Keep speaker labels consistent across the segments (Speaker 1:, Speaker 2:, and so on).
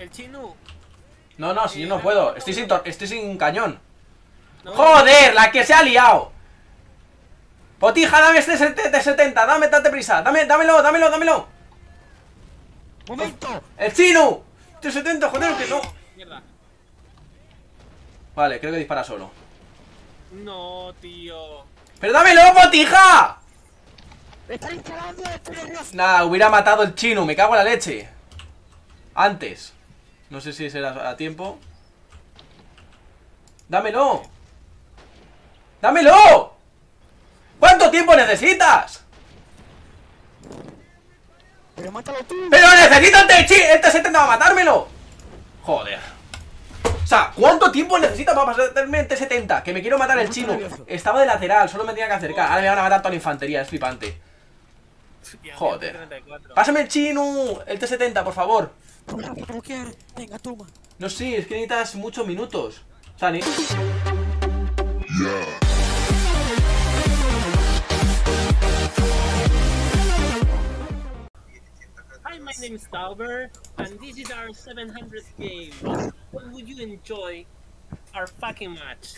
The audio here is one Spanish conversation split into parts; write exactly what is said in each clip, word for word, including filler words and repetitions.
Speaker 1: El chino.
Speaker 2: No, no, si
Speaker 1: Eh,
Speaker 2: yo no
Speaker 1: dame
Speaker 2: puedo.
Speaker 1: una
Speaker 2: Estoy sin,
Speaker 1: bomba.
Speaker 2: tor- estoy sin cañón.
Speaker 1: No,
Speaker 2: ¡Joder! ¡La que se ha liado! Potija, dame este T setenta. Dame, date prisa. Dame, dámelo, dámelo, dámelo.
Speaker 3: ¡Momento!
Speaker 2: ¡El chino! T setenta, joder, que no.
Speaker 1: Mierda.
Speaker 2: Vale, creo que dispara solo.
Speaker 1: No, tío.
Speaker 2: ¡Pero dámelo, Potija!
Speaker 3: ¡Me están instalando! ¡Estoy nervioso!
Speaker 2: Nada, hubiera matado el chino. Me cago en la leche. Antes. No sé si será a tiempo. ¡Dámelo! ¡Dámelo! ¿Cuánto tiempo necesitas?
Speaker 3: ¡Pero mátalo tú!
Speaker 2: ¡Pero necesito el T setenta! ¡El T setenta va a matármelo! Joder. O sea, ¿cuánto tiempo necesitas para pasarme el T setenta? Que me quiero matar el chino. Estaba de lateral, solo me tenía que acercar. Ahora me van a matar toda la infantería, es flipante. Joder.
Speaker 1: treinta y cuatro.
Speaker 2: ¡Pásame el chino! El T setenta, por favor.
Speaker 3: ¿Cómo quieres? Venga, toma.
Speaker 2: No sé, es que necesitas muchos minutos. O sea, ni...
Speaker 1: Hi, my name is Tauber, and this is our seven hundredth game. When would you enjoy our fucking match?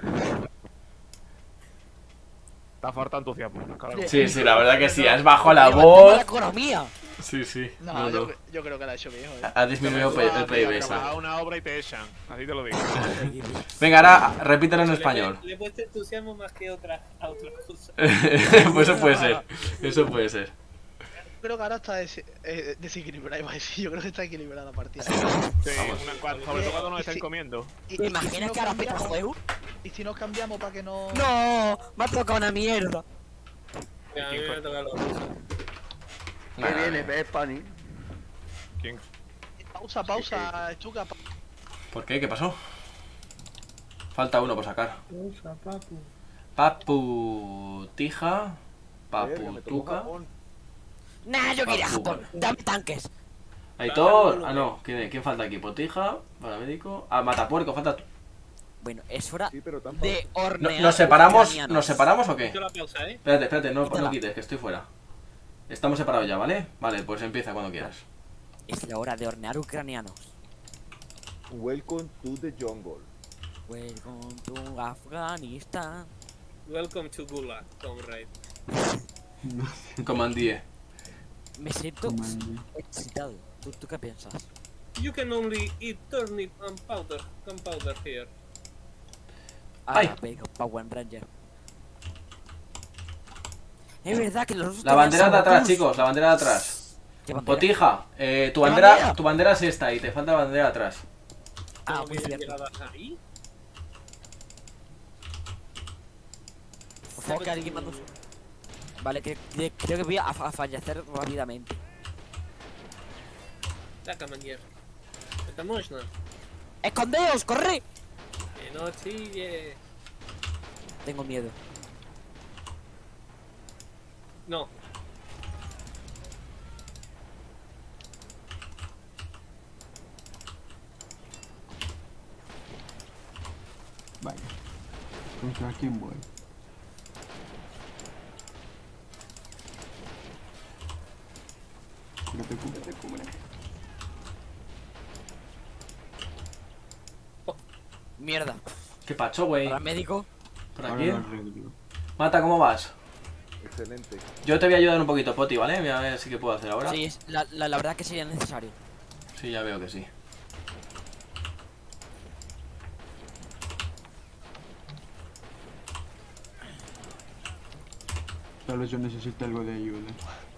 Speaker 4: Está falta entusiasmo. Claro.
Speaker 2: Sí, sí, la verdad que sí. Has bajado la
Speaker 3: Oye,
Speaker 2: voz.
Speaker 3: la economía.
Speaker 2: Sí, sí.
Speaker 5: No,
Speaker 2: No,
Speaker 5: yo,
Speaker 2: no.
Speaker 5: cre- yo creo que la ha hecho bien, joder.
Speaker 2: Ha disminuido
Speaker 4: Tú vas
Speaker 2: el
Speaker 4: a
Speaker 2: P I B.
Speaker 4: trabajar
Speaker 2: ¿sabes?
Speaker 4: una obra y te echan. Así te lo digo.
Speaker 2: Venga, ahora repítelo en
Speaker 1: Le-
Speaker 2: español.
Speaker 1: Le, le he puesto entusiasmo más que otra, a otra cosa.
Speaker 2: Pues eso puede ser. Eso puede ser.
Speaker 5: Yo creo que ahora está des eh, desequilibrada, iba a decir. Yo creo que está equilibrada la partida.
Speaker 4: Sí, una- cuando- sobre todo cuando nos estén comiendo.
Speaker 5: ¿Y,
Speaker 3: ¿Te
Speaker 5: y- y
Speaker 3: imaginas
Speaker 5: si nos
Speaker 3: que ahora peta el
Speaker 5: cambiamos-
Speaker 3: juego?
Speaker 5: ¿Y si nos cambiamos para que no...?
Speaker 3: ¡No! Me ha tocado una mierda.
Speaker 1: Mira, a mí me ha tocado los rusos.
Speaker 2: Nah, nah, nah.
Speaker 6: ¿Ves, Pani?
Speaker 4: ¿Quién?
Speaker 5: Pausa, pausa, Chuca. pa-
Speaker 2: ¿Por qué? ¿Qué pasó? Falta uno por sacar. Papu Tija. Papu Tuca.
Speaker 3: Nah, yo quería
Speaker 2: Papu.
Speaker 3: Japón. Dame tanques.
Speaker 2: Aitor. Ah, no. ¿Quién, quién falta aquí? Potija. Paramédico. Ah, Matapuerco. Falta tú.
Speaker 3: Bueno, es hora
Speaker 6: Sí, pero tampoco.
Speaker 3: de
Speaker 2: No-
Speaker 3: hornear.
Speaker 2: ¿Nos separamos?
Speaker 3: ucranianos.
Speaker 2: ¿Nos separamos o qué?
Speaker 1: Yo la pausa, ¿eh?
Speaker 2: Espérate, espérate. No, no
Speaker 3: Quítala.
Speaker 2: quites, que estoy fuera. Estamos separados ya, ¿vale? Vale, pues empieza cuando quieras.
Speaker 3: Es la hora de hornear ucranianos.
Speaker 6: Welcome to the jungle.
Speaker 3: Welcome to Afganistán.
Speaker 1: Welcome to Gulag, comrade.
Speaker 2: Comandie.
Speaker 3: Me siento excitado. ¿Tú, ¿Tú qué piensas?
Speaker 1: You can only eat turnip and powder, gunpowder here.
Speaker 2: Ay.
Speaker 3: Ah, venga, Power Ranger. Es verdad que los rusos
Speaker 2: La
Speaker 3: tenían
Speaker 2: bandera de atrás,
Speaker 3: Sabakus.
Speaker 2: chicos. La bandera de atrás.
Speaker 3: ¿Qué bandera?
Speaker 2: Potija. Eh, tu
Speaker 3: ¿Qué
Speaker 2: bandera,
Speaker 3: bandera?
Speaker 2: tu bandera es esta y te falta la bandera de atrás.
Speaker 3: Ah,
Speaker 1: ¿Cómo
Speaker 3: muy
Speaker 1: que
Speaker 3: cierto.
Speaker 1: llegadas ahí?
Speaker 3: Por favor, que alguien mande un- Vale, que, que- creo que voy a, a fallecer rápidamente.
Speaker 1: Так, командир. Это можно?
Speaker 3: ¡Escondeos! ¡Corre!
Speaker 1: Que no chille.
Speaker 3: Tengo miedo.
Speaker 1: No.
Speaker 7: Vaya. ¿Contra quién voy? Cúbrete, cúbrete, cúbrete.
Speaker 3: Mierda.
Speaker 2: ¿Qué pacho, güey?
Speaker 3: Para médico.
Speaker 2: ¿Por
Speaker 7: Ahora
Speaker 2: aquí?
Speaker 7: lo arreglo.
Speaker 2: Mata, ¿cómo vas?
Speaker 6: Excelente.
Speaker 2: Yo te voy a ayudar un poquito, Poti, ¿vale? Mira, a ver si qué puedo hacer ahora.
Speaker 3: Sí, es- la, la, la verdad que sería necesario.
Speaker 2: Sí, ya veo que sí.
Speaker 7: Tal vez yo necesite algo de ayuda.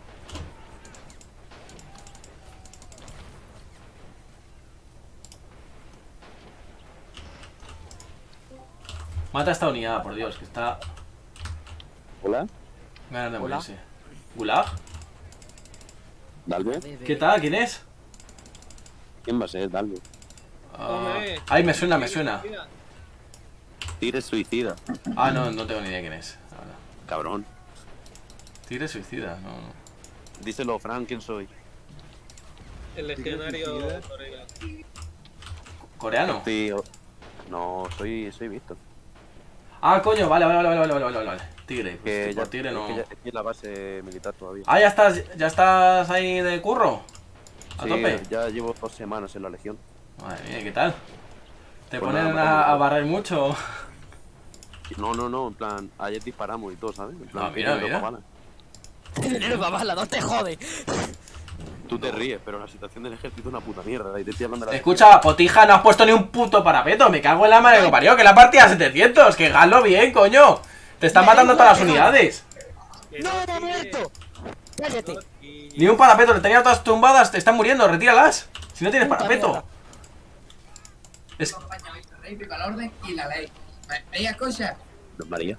Speaker 2: Mata a esta unidad, por Dios, que está
Speaker 6: Hola,
Speaker 2: ganas de
Speaker 3: Hola.
Speaker 2: morirse. ¿Gulag?
Speaker 6: Dalve.
Speaker 3: Bebe.
Speaker 2: ¿Qué tal? ¿Quién es?
Speaker 6: ¿Quién va a ser, Dalve?
Speaker 2: Ah,
Speaker 1: Hombre.
Speaker 2: ay, me suena, me suena.
Speaker 1: Mira,
Speaker 6: Tigre suicida.
Speaker 2: Ah, no, no tengo ni idea quién es. Ahora.
Speaker 6: Cabrón.
Speaker 2: Tigre suicida, no, no.
Speaker 6: Díselo, Frank, ¿quién soy?
Speaker 1: el legionario
Speaker 6: suicida.
Speaker 1: coreano.
Speaker 2: ¿Coreano?
Speaker 6: Sí, o- no, soy, soy Víctor.
Speaker 2: Ah, coño, vale, vale, vale, vale, vale, vale, vale. Tigre, pues
Speaker 6: Que
Speaker 2: que
Speaker 6: ya,
Speaker 2: por tigre no.
Speaker 6: es que ya estoy en la base militar todavía.
Speaker 2: Ah, ya estás, ya estás ahí de curro. ¿A
Speaker 6: Sí,
Speaker 2: tope?
Speaker 6: ya llevo dos semanas en la legión.
Speaker 2: Madre mía, ¿qué tal? ¿Te
Speaker 6: Pues
Speaker 2: ponen
Speaker 6: nada,
Speaker 2: a, a barrer mucho?
Speaker 6: No, no, no, en plan, ayer disparamos y todo, ¿sabes? En plan,
Speaker 2: Ah, mira,
Speaker 6: dinero
Speaker 2: mira.
Speaker 6: pa' balas.
Speaker 3: Dinero para bala, no te jode.
Speaker 6: Tú te ríes, pero la situación del ejército es una puta mierda. Y te estoy hablando de la
Speaker 2: Escucha, Potija, no has puesto ni un puto parapeto. Me cago en la madre que lo parió. Que la partida a setecientos. Que galo bien, coño. Te están matando todas las unidades.
Speaker 1: Que
Speaker 3: ¡No,
Speaker 1: no,
Speaker 3: momento! ¡Cállate!
Speaker 1: y-
Speaker 2: Ni un parapeto. Le tenía todas tumbadas. Te están muriendo. Retíralas. Si no tienes
Speaker 3: Puta
Speaker 2: parapeto.
Speaker 3: mierda.
Speaker 2: Es...
Speaker 8: acompaña el rey, viva el orden y la ley. Vaya cosa.
Speaker 6: Don María.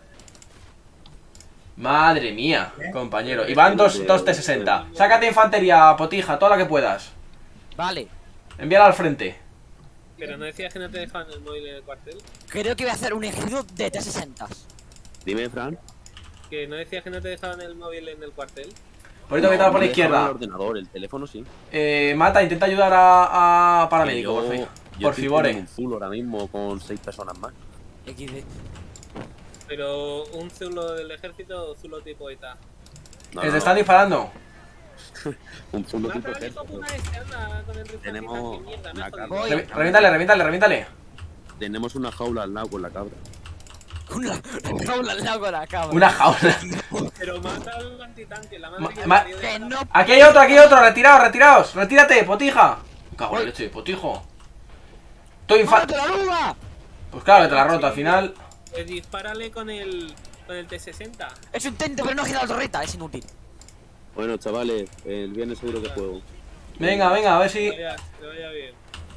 Speaker 2: Madre mía, compañero. Y van dos, dos T sesenta. Sácate infantería, Potija, toda la que puedas.
Speaker 3: Vale.
Speaker 2: Envíala al frente.
Speaker 1: Pero no decías que no te dejaban el móvil en el cuartel.
Speaker 3: Creo que voy a hacer un ejército de T sesenta.
Speaker 6: Dime, Fran.
Speaker 1: Que no decías que no te dejaban el móvil en el cuartel.
Speaker 2: Ahorita que estaba por la
Speaker 6: No me dejaron
Speaker 2: izquierda.
Speaker 6: El ordenador, el teléfono sí.
Speaker 2: Eh, Mata, intenta ayudar a, a paramédico, por
Speaker 6: Yo-
Speaker 2: fin.
Speaker 6: yo
Speaker 2: Por
Speaker 6: estoy
Speaker 2: favor.
Speaker 6: en un full ahora mismo con seis personas más.
Speaker 3: equis de.
Speaker 1: Pero un zulo del ejército o zulo tipo E T A.
Speaker 6: No,
Speaker 2: Les
Speaker 6: no,
Speaker 2: están disparando.
Speaker 6: un full tipo
Speaker 1: Mata al hijo
Speaker 6: ejército.
Speaker 1: puta este, anda con el rifle
Speaker 6: Tenemos
Speaker 1: antitanque, mierda, me
Speaker 6: una
Speaker 1: ha jodido.
Speaker 3: Voy.
Speaker 2: Revi- Reviéntale, reviéntale, reviéntale.
Speaker 6: Tenemos una jaula al lado con la cabra.
Speaker 3: Una jaula al lado con la cabra.
Speaker 2: Una jaula.
Speaker 1: Pero mata al antitanque, la madre
Speaker 2: Ma-
Speaker 1: que
Speaker 2: ma-
Speaker 1: parió de
Speaker 3: Que
Speaker 1: matar.
Speaker 3: no.
Speaker 2: Aquí hay otro, aquí hay otro. Retiraos, retiraos. Retírate, Potija. Cago en leche, Potijo. Estoy infa...
Speaker 3: ¡Mátate la luga!
Speaker 2: Pues claro, que te la roto al final.
Speaker 1: Pues dispárale con el, con el T sesenta.
Speaker 3: Es un intento, pero no ha girado la torreta, es inútil.
Speaker 6: Bueno, chavales, el viernes seguro que juego.
Speaker 2: Venga, venga, a ver
Speaker 1: Que
Speaker 2: si...
Speaker 1: vaya, que vaya bien.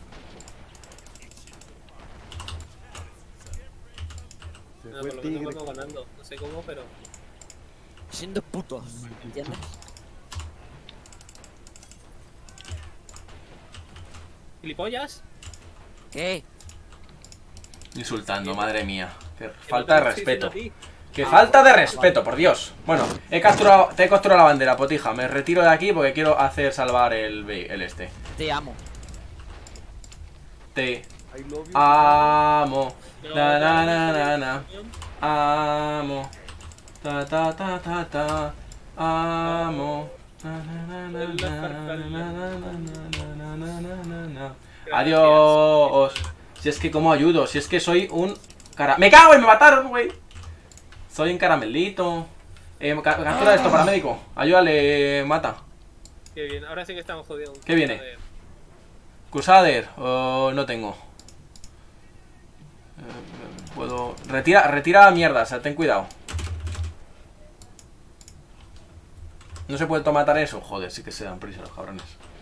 Speaker 1: No, por lo menos vamos ganando. No sé cómo, pero.
Speaker 3: Siendo putos. ¿Entiendes?
Speaker 1: ¿Gilipollas?
Speaker 3: ¿Qué?
Speaker 2: Insultando, madre mía. Qué
Speaker 1: Que
Speaker 2: falta de
Speaker 1: no te lo estoy
Speaker 2: respeto.
Speaker 1: diciendo a ti.
Speaker 2: Qué falta de respeto, por Dios. Bueno, he capturado, te he capturado la bandera, Potija. Me retiro de aquí porque quiero hacer salvar el, ve- el este.
Speaker 3: Te amo.
Speaker 2: Te amo. Na, na, na, na, na. Amo. Ta, ta, ta, ta, ta. Amo. Na, na, na, na, na, na, na, na, na, na, na, na. Adiós. Si es que cómo ayudo, si es que soy un cara... ¡Me cago y me mataron, güey! Soy un caramelito. Eh, ca- captura esto, paramédico. Ayúdale, Mata.
Speaker 1: Qué bien, ahora sí que estamos jodidos.
Speaker 2: ¿Qué viene?
Speaker 1: Joder.
Speaker 2: Crusader, oh, no tengo. Eh, Puedo... Retira, retira mierda, o sea, ten cuidado. No se puede matar eso. Joder, sí que se dan prisa los cabrones.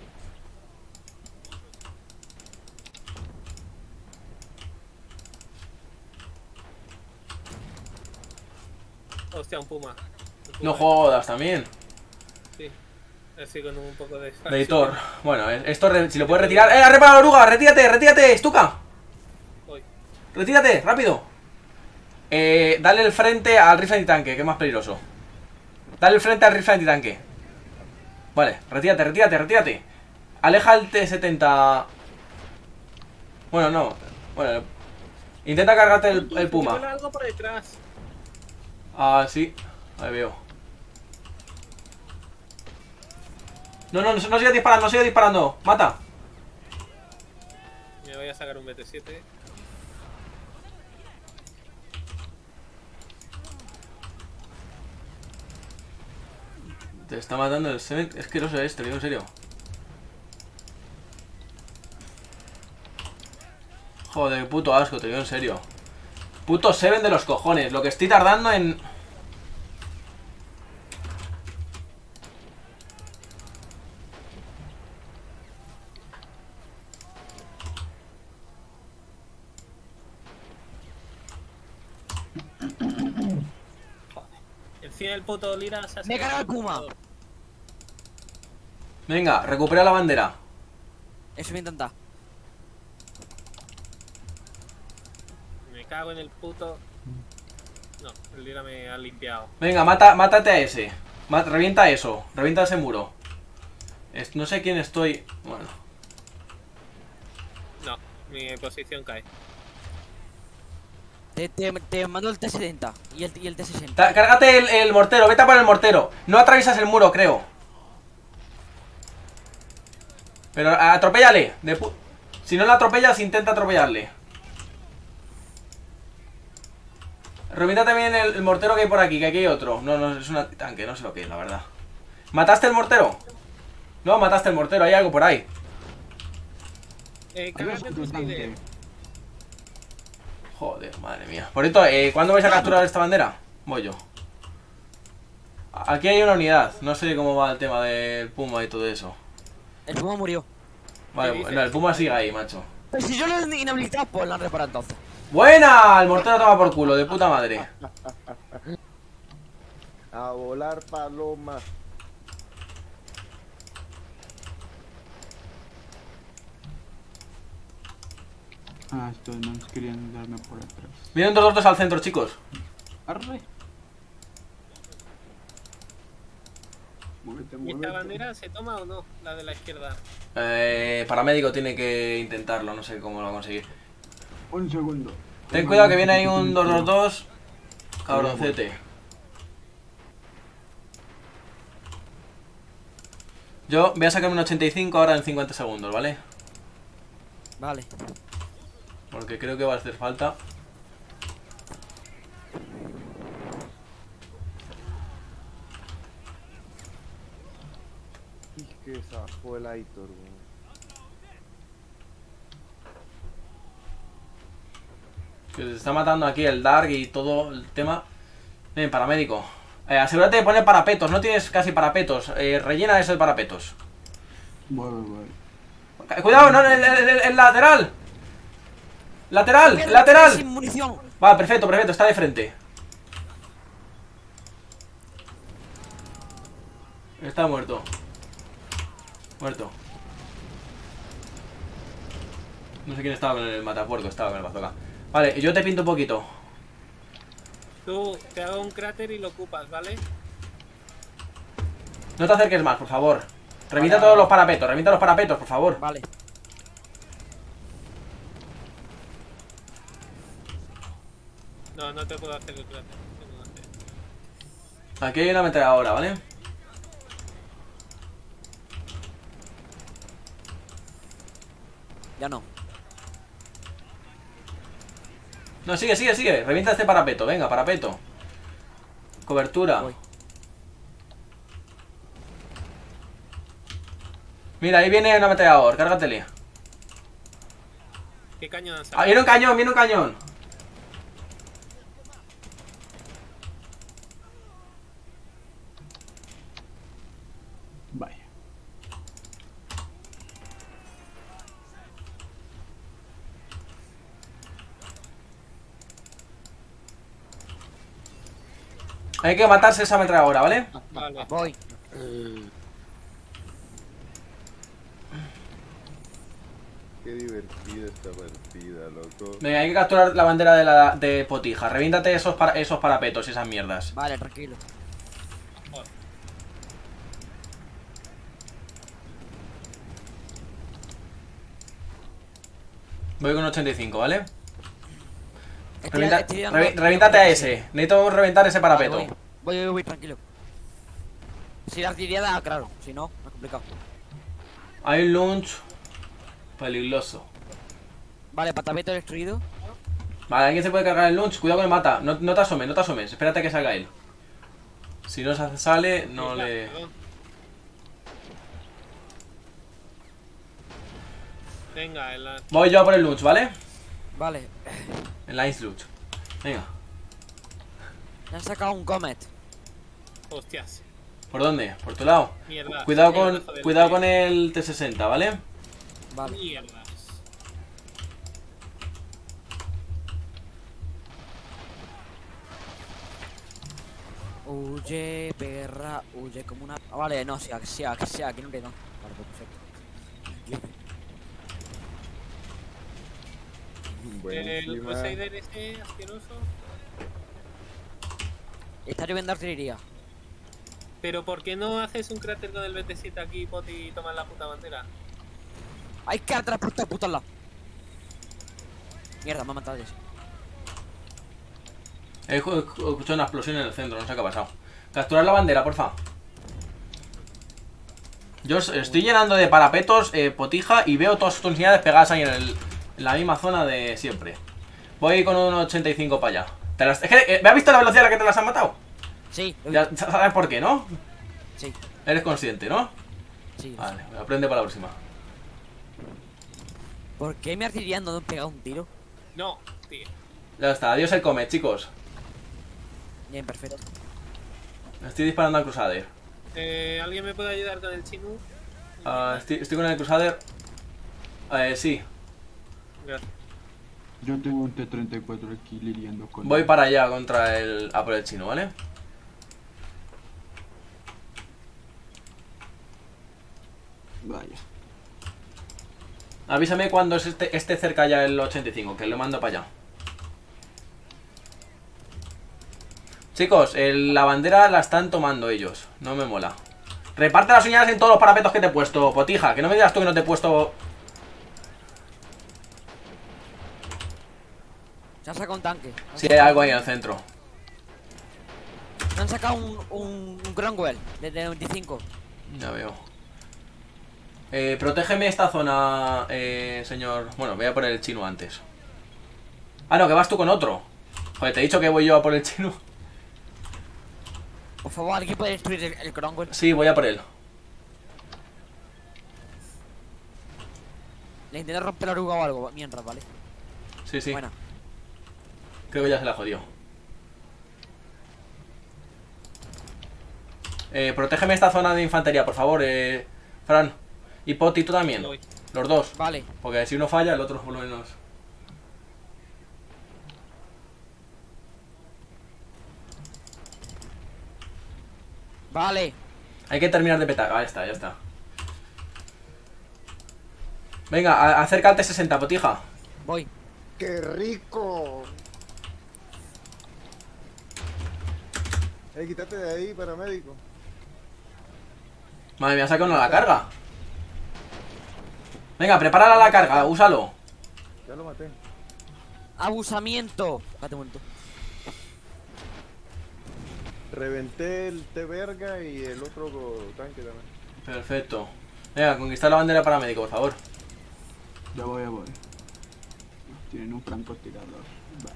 Speaker 1: Hostia, un puma. Un puma.
Speaker 2: No jodas también.
Speaker 1: Sí. Así con un poco de.
Speaker 2: Editor. Bueno, eh, esto re- si lo puedes retirar. ¡Eh, ha reparado la oruga! ¡Retírate, retírate! ¡Stuka!
Speaker 1: Voy.
Speaker 2: ¡Retírate! ¡Rápido! Eh, dale el frente al rifle antitanque, que es más peligroso. Dale el frente al rifle antitanque. Vale, retírate, retírate, retírate. Aleja el T setenta. Bueno, no. Bueno, intenta cargarte el, el
Speaker 1: Que vuela
Speaker 2: puma.
Speaker 1: algo por detrás.
Speaker 2: Ah, sí. Ahí veo. No, no, no, no sigas disparando, no sigas disparando. Mata.
Speaker 1: Me voy a sacar un B T siete.
Speaker 2: Te está matando el Seven. Es que no sé este, digo en serio. Joder, puto asco, te digo en serio. Puto Seven de los cojones. Lo que estoy tardando en...
Speaker 1: Encima el puto Lira se ha
Speaker 3: Me he cargado el
Speaker 1: sacado-
Speaker 3: puma.
Speaker 2: Venga, recupera la bandera.
Speaker 3: Eso voy a intentar.
Speaker 1: Me cago en el puto. No, el Lira me ha limpiado.
Speaker 2: Venga, mata, mátate a ese. Ma- revienta eso. Revienta ese muro. Es- no sé quién estoy... Bueno.
Speaker 1: No, mi posición cae.
Speaker 3: Te, te, te mando el T setenta y el, y el T sesenta.
Speaker 2: Ta- Cárgate el, el mortero, vete a por el mortero. No atraviesas el muro, creo. Pero atropéllale. De pu si no la atropellas, intenta atropellarle. Revienta también el, el mortero que hay por aquí, que aquí hay otro. No, no, es un tanque, no sé lo que es, la verdad. ¿Mataste el mortero? No, mataste el mortero, hay algo por ahí.
Speaker 1: Eh,
Speaker 7: Hay
Speaker 1: cágate
Speaker 7: otro
Speaker 1: tu
Speaker 7: tanque.
Speaker 1: side.
Speaker 2: Joder, madre mía. Por esto, eh, ¿cuándo vais a capturar esta bandera? Voy yo. Aquí hay una unidad. No sé cómo va el tema del Puma y todo eso.
Speaker 3: El Puma murió.
Speaker 2: Vale,
Speaker 1: ¿Qué dices?
Speaker 2: no, el Puma sigue ahí, macho.
Speaker 3: Pero si yo lo he inhabilitado, pues lo han reparado entonces.
Speaker 2: ¡Buena! El mortero toma por culo, de puta madre.
Speaker 9: A volar paloma.
Speaker 7: Ah, estos no querían darme por atrás.
Speaker 2: Vienen dos dos al centro, chicos.
Speaker 7: Arre. Muévete,
Speaker 1: ¿Y esta
Speaker 7: muévete.
Speaker 1: bandera se toma o no? La de la izquierda.
Speaker 2: Eh, paramédico tiene que intentarlo, no sé cómo lo va a conseguir.
Speaker 7: Un segundo.
Speaker 2: Ten cuidado que viene ahí un dos dos dos. Cabroncete. Yo voy a sacarme un ochenta y cinco ahora en cincuenta segundos, ¿vale?
Speaker 3: Vale.
Speaker 2: Porque creo que va a hacer falta.
Speaker 9: Y que esa fue el Aitor, weón.
Speaker 2: Que se está matando aquí el Dark y todo el tema. Ven, paramédico. Eh, asegúrate de poner parapetos, no tienes casi parapetos. Eh, rellena eso de parapetos.
Speaker 7: Voy, voy, voy.
Speaker 2: Eh, Cuidado, no, el, el- el- el lateral. Lateral,
Speaker 3: Sin
Speaker 2: lateral.
Speaker 3: munición.
Speaker 2: Va, perfecto, perfecto, está de frente. Está muerto. Muerto. No sé quién estaba con el matapuerco, estaba con el bazooka. Vale, yo te pinto un poquito.
Speaker 1: Tú te hago un cráter y lo ocupas, ¿vale?
Speaker 2: No te acerques más, por favor. Revienta todos los parapetos, revienta los parapetos, por favor.
Speaker 3: Vale.
Speaker 1: No, no te puedo hacer el cráter. no te puedo hacer.
Speaker 2: Aquí hay una ametralladora, ¿vale?
Speaker 3: Ya no.
Speaker 2: No, sigue, sigue, sigue. Revienta este parapeto, venga, parapeto. Cobertura.
Speaker 3: Voy.
Speaker 2: Mira, ahí viene un ametrallador, cárgatele.
Speaker 1: ¿Qué cañón han
Speaker 2: Ah,
Speaker 1: sacado?
Speaker 2: viene un cañón, viene un cañón.
Speaker 7: Vaya.
Speaker 2: Hay que matarse esa ametralladora, ¿vale?
Speaker 1: Vale.
Speaker 3: Voy.
Speaker 9: Qué divertida esta partida, loco.
Speaker 2: Venga, hay que capturar la bandera de, la, de Potija. Reviéntate esos, para, esos parapetos y esas mierdas.
Speaker 3: Vale, tranquilo.
Speaker 2: Voy con ochenta y cinco, ¿vale?
Speaker 3: Estoy-
Speaker 2: Revienta-
Speaker 3: estoy dando-
Speaker 2: revi- reviéntate a ese. Necesito reventar ese
Speaker 3: Vale,
Speaker 2: parapeto.
Speaker 3: voy. Voy, voy, voy, tranquilo. Si la artillería da, claro. Si no, es complicado.
Speaker 2: Hay un launch peligroso.
Speaker 3: Vale, patabeto destruido.
Speaker 2: Vale, alguien se puede cargar el launch. Cuidado con el mata. No, no te asomes, no te asomes. Espérate a que salga él. Si no se sale, no
Speaker 1: Mierda,
Speaker 2: le...
Speaker 1: perdón. Venga, en la...
Speaker 2: Voy yo a por el launch, ¿vale?
Speaker 3: Vale.
Speaker 2: El Lines launch. Venga.
Speaker 3: Me han sacado un Comet.
Speaker 1: Hostias.
Speaker 2: ¿Por dónde? ¿Por tu lado?
Speaker 1: Mierda.
Speaker 2: Cuidado
Speaker 1: El
Speaker 2: con,
Speaker 1: brazo del
Speaker 2: cuidado
Speaker 1: tío.
Speaker 2: con el T sesenta, ¿vale?
Speaker 3: Vale.
Speaker 1: Mierdas.
Speaker 3: Huye, perra, huye como una... Ah, vale, no, sí, sí, sí, aquí no le no. Vale, pues perfecto.
Speaker 1: Eh, el
Speaker 9: Buenísima.
Speaker 1: Crusader ese asqueroso.
Speaker 3: Está lloviendo artillería.
Speaker 1: Pero ¿por qué no haces un cráter con el B T siete aquí, Poti, y tomas la puta bandera?
Speaker 3: Hay que transportar puto al lado. Mierda, me ha matado Jesse.
Speaker 2: He escu- escuchado una explosión en el centro, no sé qué ha pasado. Capturar la bandera, porfa. Yo os- estoy llenando de parapetos, eh, potija, y veo todas tus unidades pegadas ahí en, el, en la misma zona de siempre. Voy con un ochenta y cinco para allá. Te las- es que, eh, ¿me has visto la velocidad a la que te las han matado?
Speaker 3: Sí, lo he
Speaker 2: Ya
Speaker 3: visto.
Speaker 2: sabes por qué, ¿no?
Speaker 3: Sí,
Speaker 2: Eres consciente, ¿no?
Speaker 3: sí.
Speaker 2: Vale, me aprende para la próxima.
Speaker 3: ¿Por qué mi artillería no me ha pegado un tiro?
Speaker 1: No, tío.
Speaker 2: Ya está, adiós el Comet, chicos.
Speaker 3: Bien, perfecto.
Speaker 2: Estoy disparando al Crusader.
Speaker 1: Eh, ¿Alguien me puede ayudar con el Chinu?
Speaker 2: Ah, estoy, estoy con el Crusader. Eh, sí.
Speaker 1: Gracias.
Speaker 7: Yo tengo un T treinta y cuatro aquí lidiando con...
Speaker 2: Voy para allá contra el... a por el chino, ¿vale?
Speaker 7: Vaya.
Speaker 2: Avísame cuando esté, esté cerca ya el ochenta y cinco, que lo mando para allá. Chicos, el- la bandera la están tomando ellos. No me mola. Reparte las unidades en todos los parapetos que te he puesto, potija. Que no me digas tú que no te he puesto...
Speaker 3: Se han sacado un tanque.
Speaker 2: Si hay algo ahí en el centro.
Speaker 3: Se han sacado un, un, un Cromwell desde noventa y cinco.
Speaker 2: Ya veo. Eh, protégeme esta zona, eh, señor... Bueno, voy a por el chino antes. Ah, no, que vas tú con otro. Joder, te he dicho que voy yo a por el chino.
Speaker 3: Por favor, ¿alguien puede destruir el, el Cromwell?
Speaker 2: Sí, voy a por él.
Speaker 3: Le intento romper la oruga o algo. Mientras, ¿vale?
Speaker 2: Sí, sí.
Speaker 3: Buena.
Speaker 2: Creo que ya se la jodió. Eh, protégeme esta zona de infantería, por favor, eh, Fran. Y Poti, tú también.
Speaker 1: Voy.
Speaker 2: Los dos.
Speaker 3: Vale.
Speaker 2: Porque si uno falla, el otro por lo menos.
Speaker 3: Vale.
Speaker 2: Hay que terminar de petar. Ahí está, ya está. Venga, a- acércate sesenta, potija.
Speaker 3: Voy.
Speaker 9: ¡Qué rico! Eh, quítate de ahí, paramédico.
Speaker 2: Madre mía, saca uno a la carga. Venga, prepárala a la carga, úsalo.
Speaker 9: Ya lo maté.
Speaker 3: Abusamiento. Espérate un momento.
Speaker 9: Reventé el T verga y el otro tanque también.
Speaker 2: Perfecto. Venga, conquistar la bandera paramédico, por favor.
Speaker 7: Ya voy, ya voy. Tienen un francotirador. Vale.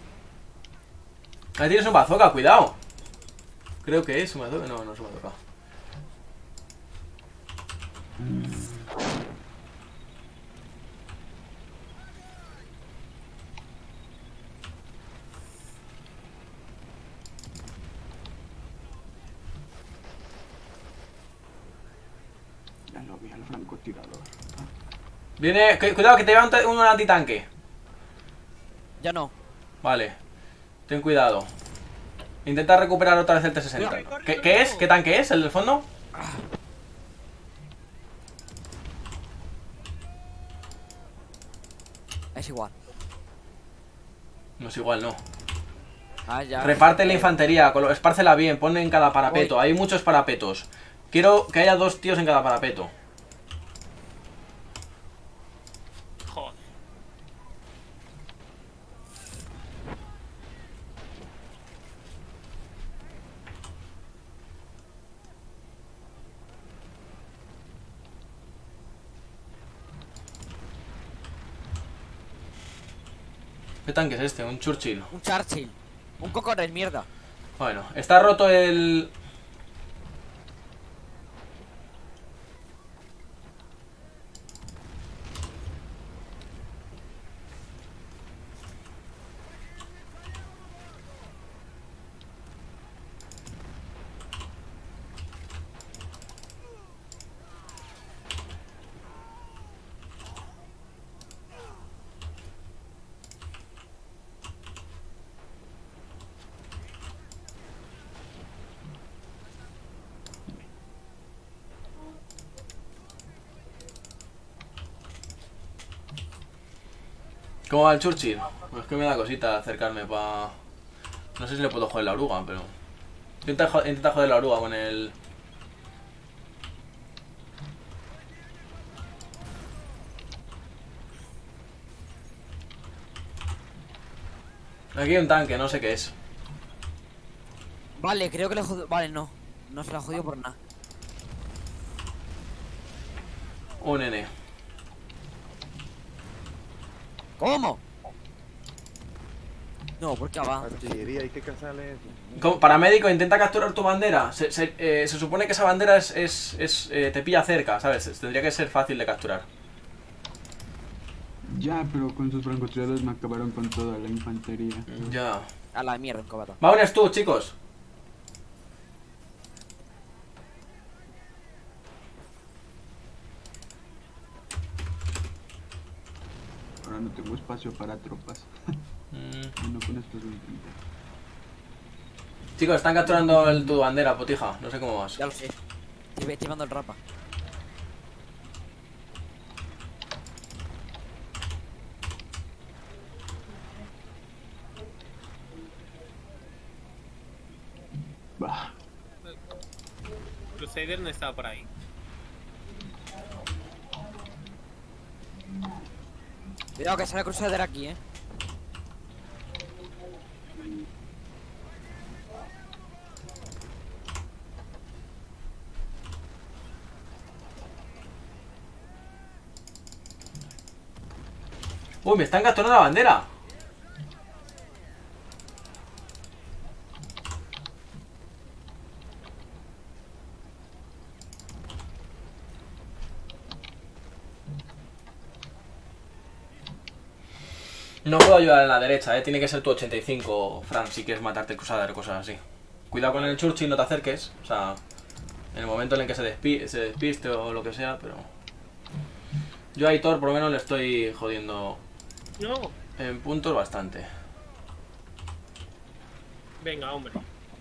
Speaker 2: Ahí tienes un bazooka, cuidado. Creo que es un bazooka. No, no es un bazooka.
Speaker 7: Ya lo vi al francotirador.
Speaker 2: Viene, cu- cuidado que te lleva un, ta- un antitanque.
Speaker 3: Ya no.
Speaker 2: Vale. Ten cuidado. Intenta recuperar otra vez el T sesenta. ¿Qué, qué es? ¿Qué tanque es? ¿El del fondo?
Speaker 3: Es igual.
Speaker 2: No es igual, no.
Speaker 3: Ah, ya.
Speaker 2: Reparte la infantería, colo- espárcela bien, pon en cada parapeto. Hay muchos parapetos. Quiero que haya dos tíos en cada parapeto.
Speaker 1: Joder.
Speaker 2: ¿Qué tanque es este? Un Churchill.
Speaker 3: Un Churchill. Un cocorel, mierda.
Speaker 2: Bueno, está roto el... ¿Cómo va el Churchill? Pues es que me da cosita acercarme para... No sé si le puedo joder la oruga, pero... Intenta, jo- intenta joder la oruga con el... Aquí hay un tanque, no sé qué es.
Speaker 3: Vale, creo que le jodido. Vale, no. No se la jodido por nada.
Speaker 2: Oh, nene.
Speaker 3: ¿Cómo? No, porque abajo.
Speaker 9: Artillería, hay que cazarle eso.
Speaker 2: Como paramédico, intenta capturar tu bandera. Se, se, eh, se supone que esa bandera es, es, es eh, te pilla cerca, ¿sabes? Tendría que ser fácil de capturar.
Speaker 7: Ya, pero con sus francotiradores me acabaron con toda la infantería.
Speaker 2: Ya.
Speaker 3: A la mierda, un cobato.
Speaker 2: Vámonos tú, chicos.
Speaker 7: Ahora no tengo espacio para tropas.
Speaker 2: Mm.
Speaker 7: No con estos lo intenté.
Speaker 2: Chicos, están capturando el, tu bandera, potija. No sé cómo vas.
Speaker 3: Ya lo sé. Estoy, estoy llevando el rapa.
Speaker 7: Bah.
Speaker 1: Crusader no estaba por ahí.
Speaker 3: Cuidado que sale Crusader aquí, eh.
Speaker 2: Uy, me están capturando la bandera. No puedo ayudar en la derecha, eh. Tiene que ser tu ochenta y cinco, Fran, si quieres matarte el Crusader o cosas así. Cuidado con el Churchill, no te acerques. O sea, en el momento en el que se, despi se despiste o lo que sea, pero... Yo a Aitor por lo menos le estoy jodiendo
Speaker 1: No.
Speaker 2: en puntos bastante.
Speaker 1: Venga, hombre.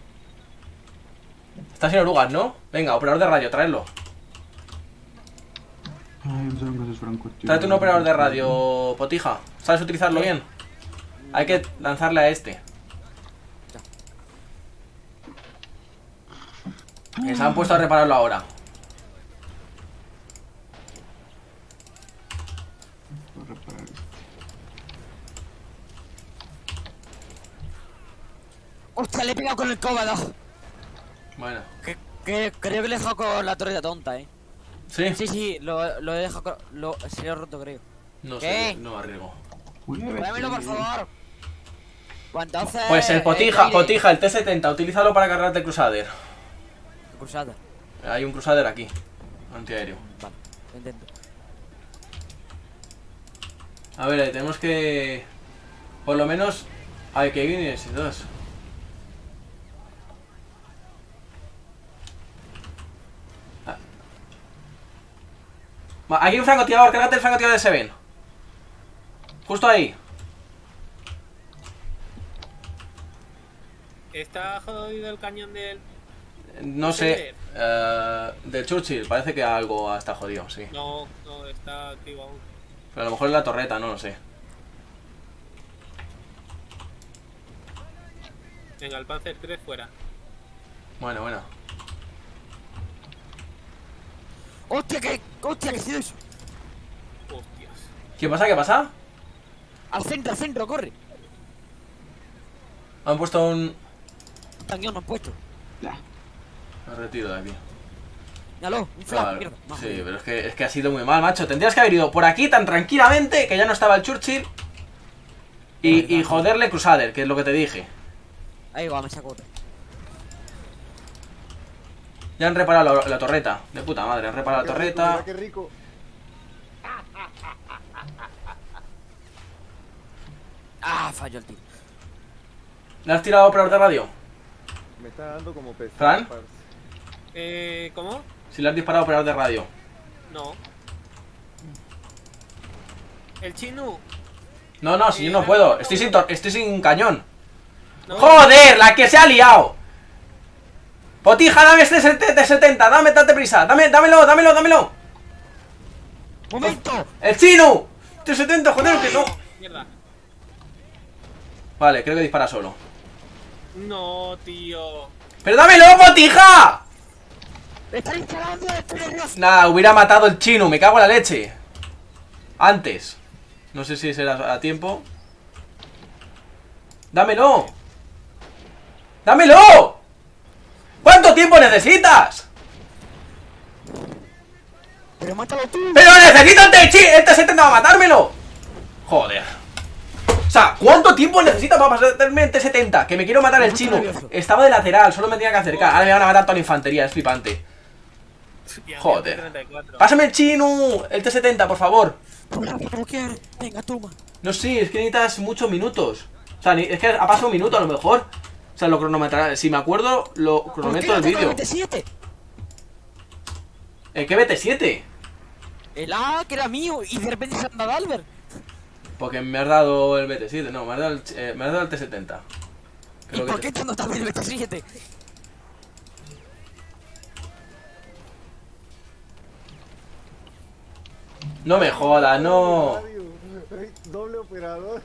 Speaker 2: Está sin orugas, ¿no? Venga, operador de radio, traedlo.
Speaker 7: Ay, no saben con sus francotiradores.
Speaker 2: Tráete un operador de radio, potija. ¿Sabes utilizarlo bien? Hay que lanzarle a este. Que se han puesto a repararlo ahora.
Speaker 7: Voy a reparar esto.
Speaker 3: ¡Hostia, le he pegado con el cóbado!
Speaker 2: Bueno.
Speaker 3: Que, que creo que le he dejado con la torreta tonta, eh.
Speaker 2: ¿Sí?
Speaker 3: Sí, sí, lo, lo he dejado con... Lo, se lo he roto, creo.
Speaker 2: No
Speaker 3: ¿Qué?
Speaker 2: sé, no me arriesgo.
Speaker 3: Dámelo, por favor. Pues entonces...
Speaker 2: Pues el
Speaker 3: eh,
Speaker 2: potija,
Speaker 3: mire,
Speaker 2: potija, el T setenta, utilízalo para cargarte el Crusader.
Speaker 3: Cruzada.
Speaker 2: Hay un Crusader aquí, antiaéreo.
Speaker 3: Vale, lo intento.
Speaker 2: A ver, eh, tenemos que... Por lo menos... Hay que ir y dos. Aquí hay un francotirador, cárgate el francotirador de Seven. Justo ahí.
Speaker 1: ¿Está jodido el cañón del...?
Speaker 2: No sé. Uh, de Churchill, parece que algo está jodido, sí.
Speaker 1: No, no, está activo aún.
Speaker 2: Pero a lo mejor es la torreta, no lo sé.
Speaker 1: Venga, el Panzer tres fuera.
Speaker 2: Bueno, bueno.
Speaker 3: ¡Hostia, que... ¡Hostia, que ha sido eso!
Speaker 1: Hostias.
Speaker 2: ¿Qué pasa? ¿Qué pasa?
Speaker 3: ¡Al centro, al centro, corre!
Speaker 2: Han puesto un...
Speaker 3: Cañón no han puesto.
Speaker 7: Ya.
Speaker 2: Me retiro de aquí.
Speaker 3: Míralo, un flash,
Speaker 2: Claro,
Speaker 3: mierda. Más
Speaker 2: sí,
Speaker 3: jodido.
Speaker 2: pero es que, es que ha sido muy mal, macho. Tendrías que haber ido por aquí tan tranquilamente que ya no estaba el Churchill. Y, y joderle Crusader, que es lo que te dije.
Speaker 3: Ahí va, me saco otro.
Speaker 2: Ya han reparado la, la torreta. De puta madre, han reparado la
Speaker 9: Qué rico,
Speaker 2: torreta.
Speaker 9: mira qué rico.
Speaker 3: Ah, falló el tiro.
Speaker 2: ¿Le has tirado operador de radio?
Speaker 9: Me está dando como pesado.
Speaker 2: ¿Fran?
Speaker 9: parce.
Speaker 1: Eh, ¿cómo?
Speaker 2: Si le has disparado operador de radio.
Speaker 1: No. El chino.
Speaker 2: No, no, si yo no puedo. Estoy sin, tor- estoy sin cañón.
Speaker 1: No.
Speaker 2: ¡Joder! ¡La que se ha liado! Potija, dame este T setenta, dame, date prisa. Dame, dámelo, dámelo, dámelo.
Speaker 3: ¡Momento!
Speaker 2: ¡El chino! T setenta, joder, que no.
Speaker 1: Mierda.
Speaker 2: Vale, creo que dispara solo.
Speaker 1: No, tío.
Speaker 2: ¡Pero dámelo, potija!
Speaker 3: ¡Me están instalando! ¡Estoy nervioso!
Speaker 2: Nada, hubiera matado el chino, me cago en la leche. Antes. No sé si será a tiempo. ¡Dámelo! ¡Dámelo! ¿Cuánto tiempo necesitas?
Speaker 3: Pero mátalo tú.
Speaker 2: ¡Pero necesito el T! ¡El T setenta para matármelo! Joder. O sea, ¿cuánto tiempo necesita para pasarme el T setenta? Que me quiero matar el chino. Estaba de lateral, solo me tenía que acercar. Ahora me van a matar toda la infantería, es flipante. Joder. ¡Pásame el chino! El T setenta, por favor.
Speaker 3: Venga, toma.
Speaker 2: No sé, es que necesitas muchos minutos. O sea, es que ha pasado un minuto a lo mejor. O sea, lo cronometraré. Si me acuerdo, lo cronometro el vídeo. ¿El qué B T siete?
Speaker 3: El A, que era mío, y de repente se han dado Albert.
Speaker 2: Porque me has dado el B T siete, no, me has dado el, eh, me has dado el T setenta.
Speaker 3: ¿Y por qué te han dado también el B T siete?
Speaker 2: No me jodas, no.
Speaker 9: Doble operador.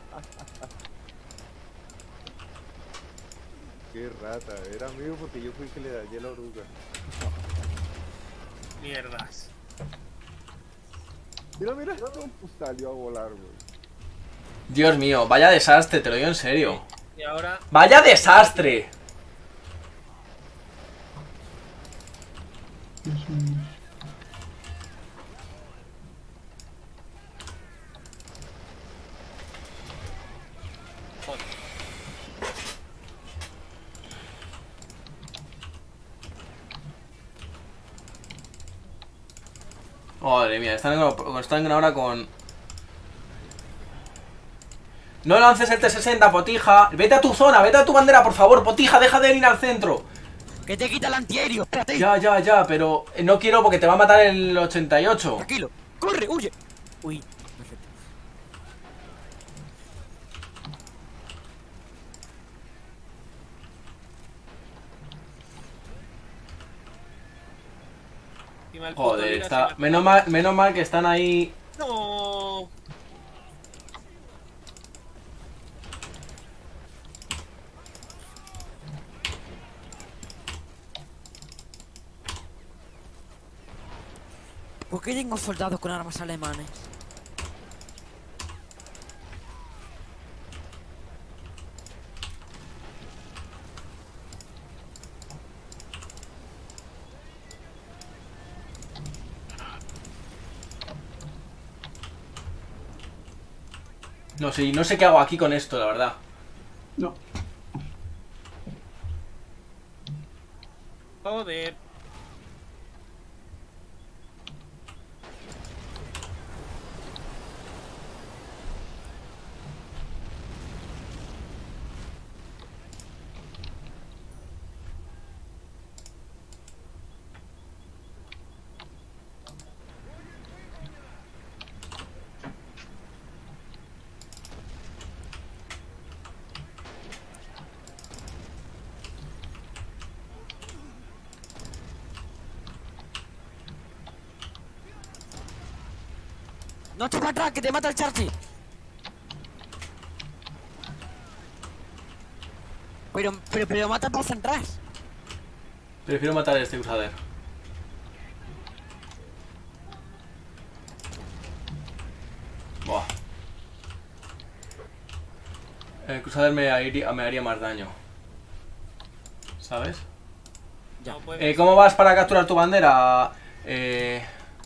Speaker 9: Qué rata, era mío porque yo fui el que le dañé la oruga.
Speaker 1: Mierdas.
Speaker 9: Mira, mira, salió a volar, güey.
Speaker 2: Dios mío, vaya desastre, te lo digo en serio.
Speaker 1: Y ahora...
Speaker 2: ¡Vaya desastre! Madre mía, están, están ahora con... No lances el T sesenta, potija. Vete a tu zona, vete a tu bandera, por favor, potija, deja de ir al centro.
Speaker 3: Que te quita el antiaéreo, espérate.
Speaker 2: Ya, ya, ya, pero no quiero porque te va a matar el ochenta y ocho.
Speaker 3: Tranquilo, corre, huye. Uy, perfecto.
Speaker 2: Joder, está... Menos mal, menos mal que están ahí...
Speaker 1: No.
Speaker 3: ¿Por qué tengo soldados con armas alemanes?
Speaker 2: No sé, no sé qué hago aquí con esto, la verdad.
Speaker 7: No.
Speaker 1: Joder.
Speaker 3: No te mata, que te mata el Charchi. Pero, pero, pero mata por atrás.
Speaker 2: Prefiero matar a este Crusader. Buah. El Crusader me haría, me haría más daño. ¿Sabes?
Speaker 3: Ya.
Speaker 2: Eh, ¿Cómo vas para capturar tu bandera? Eh...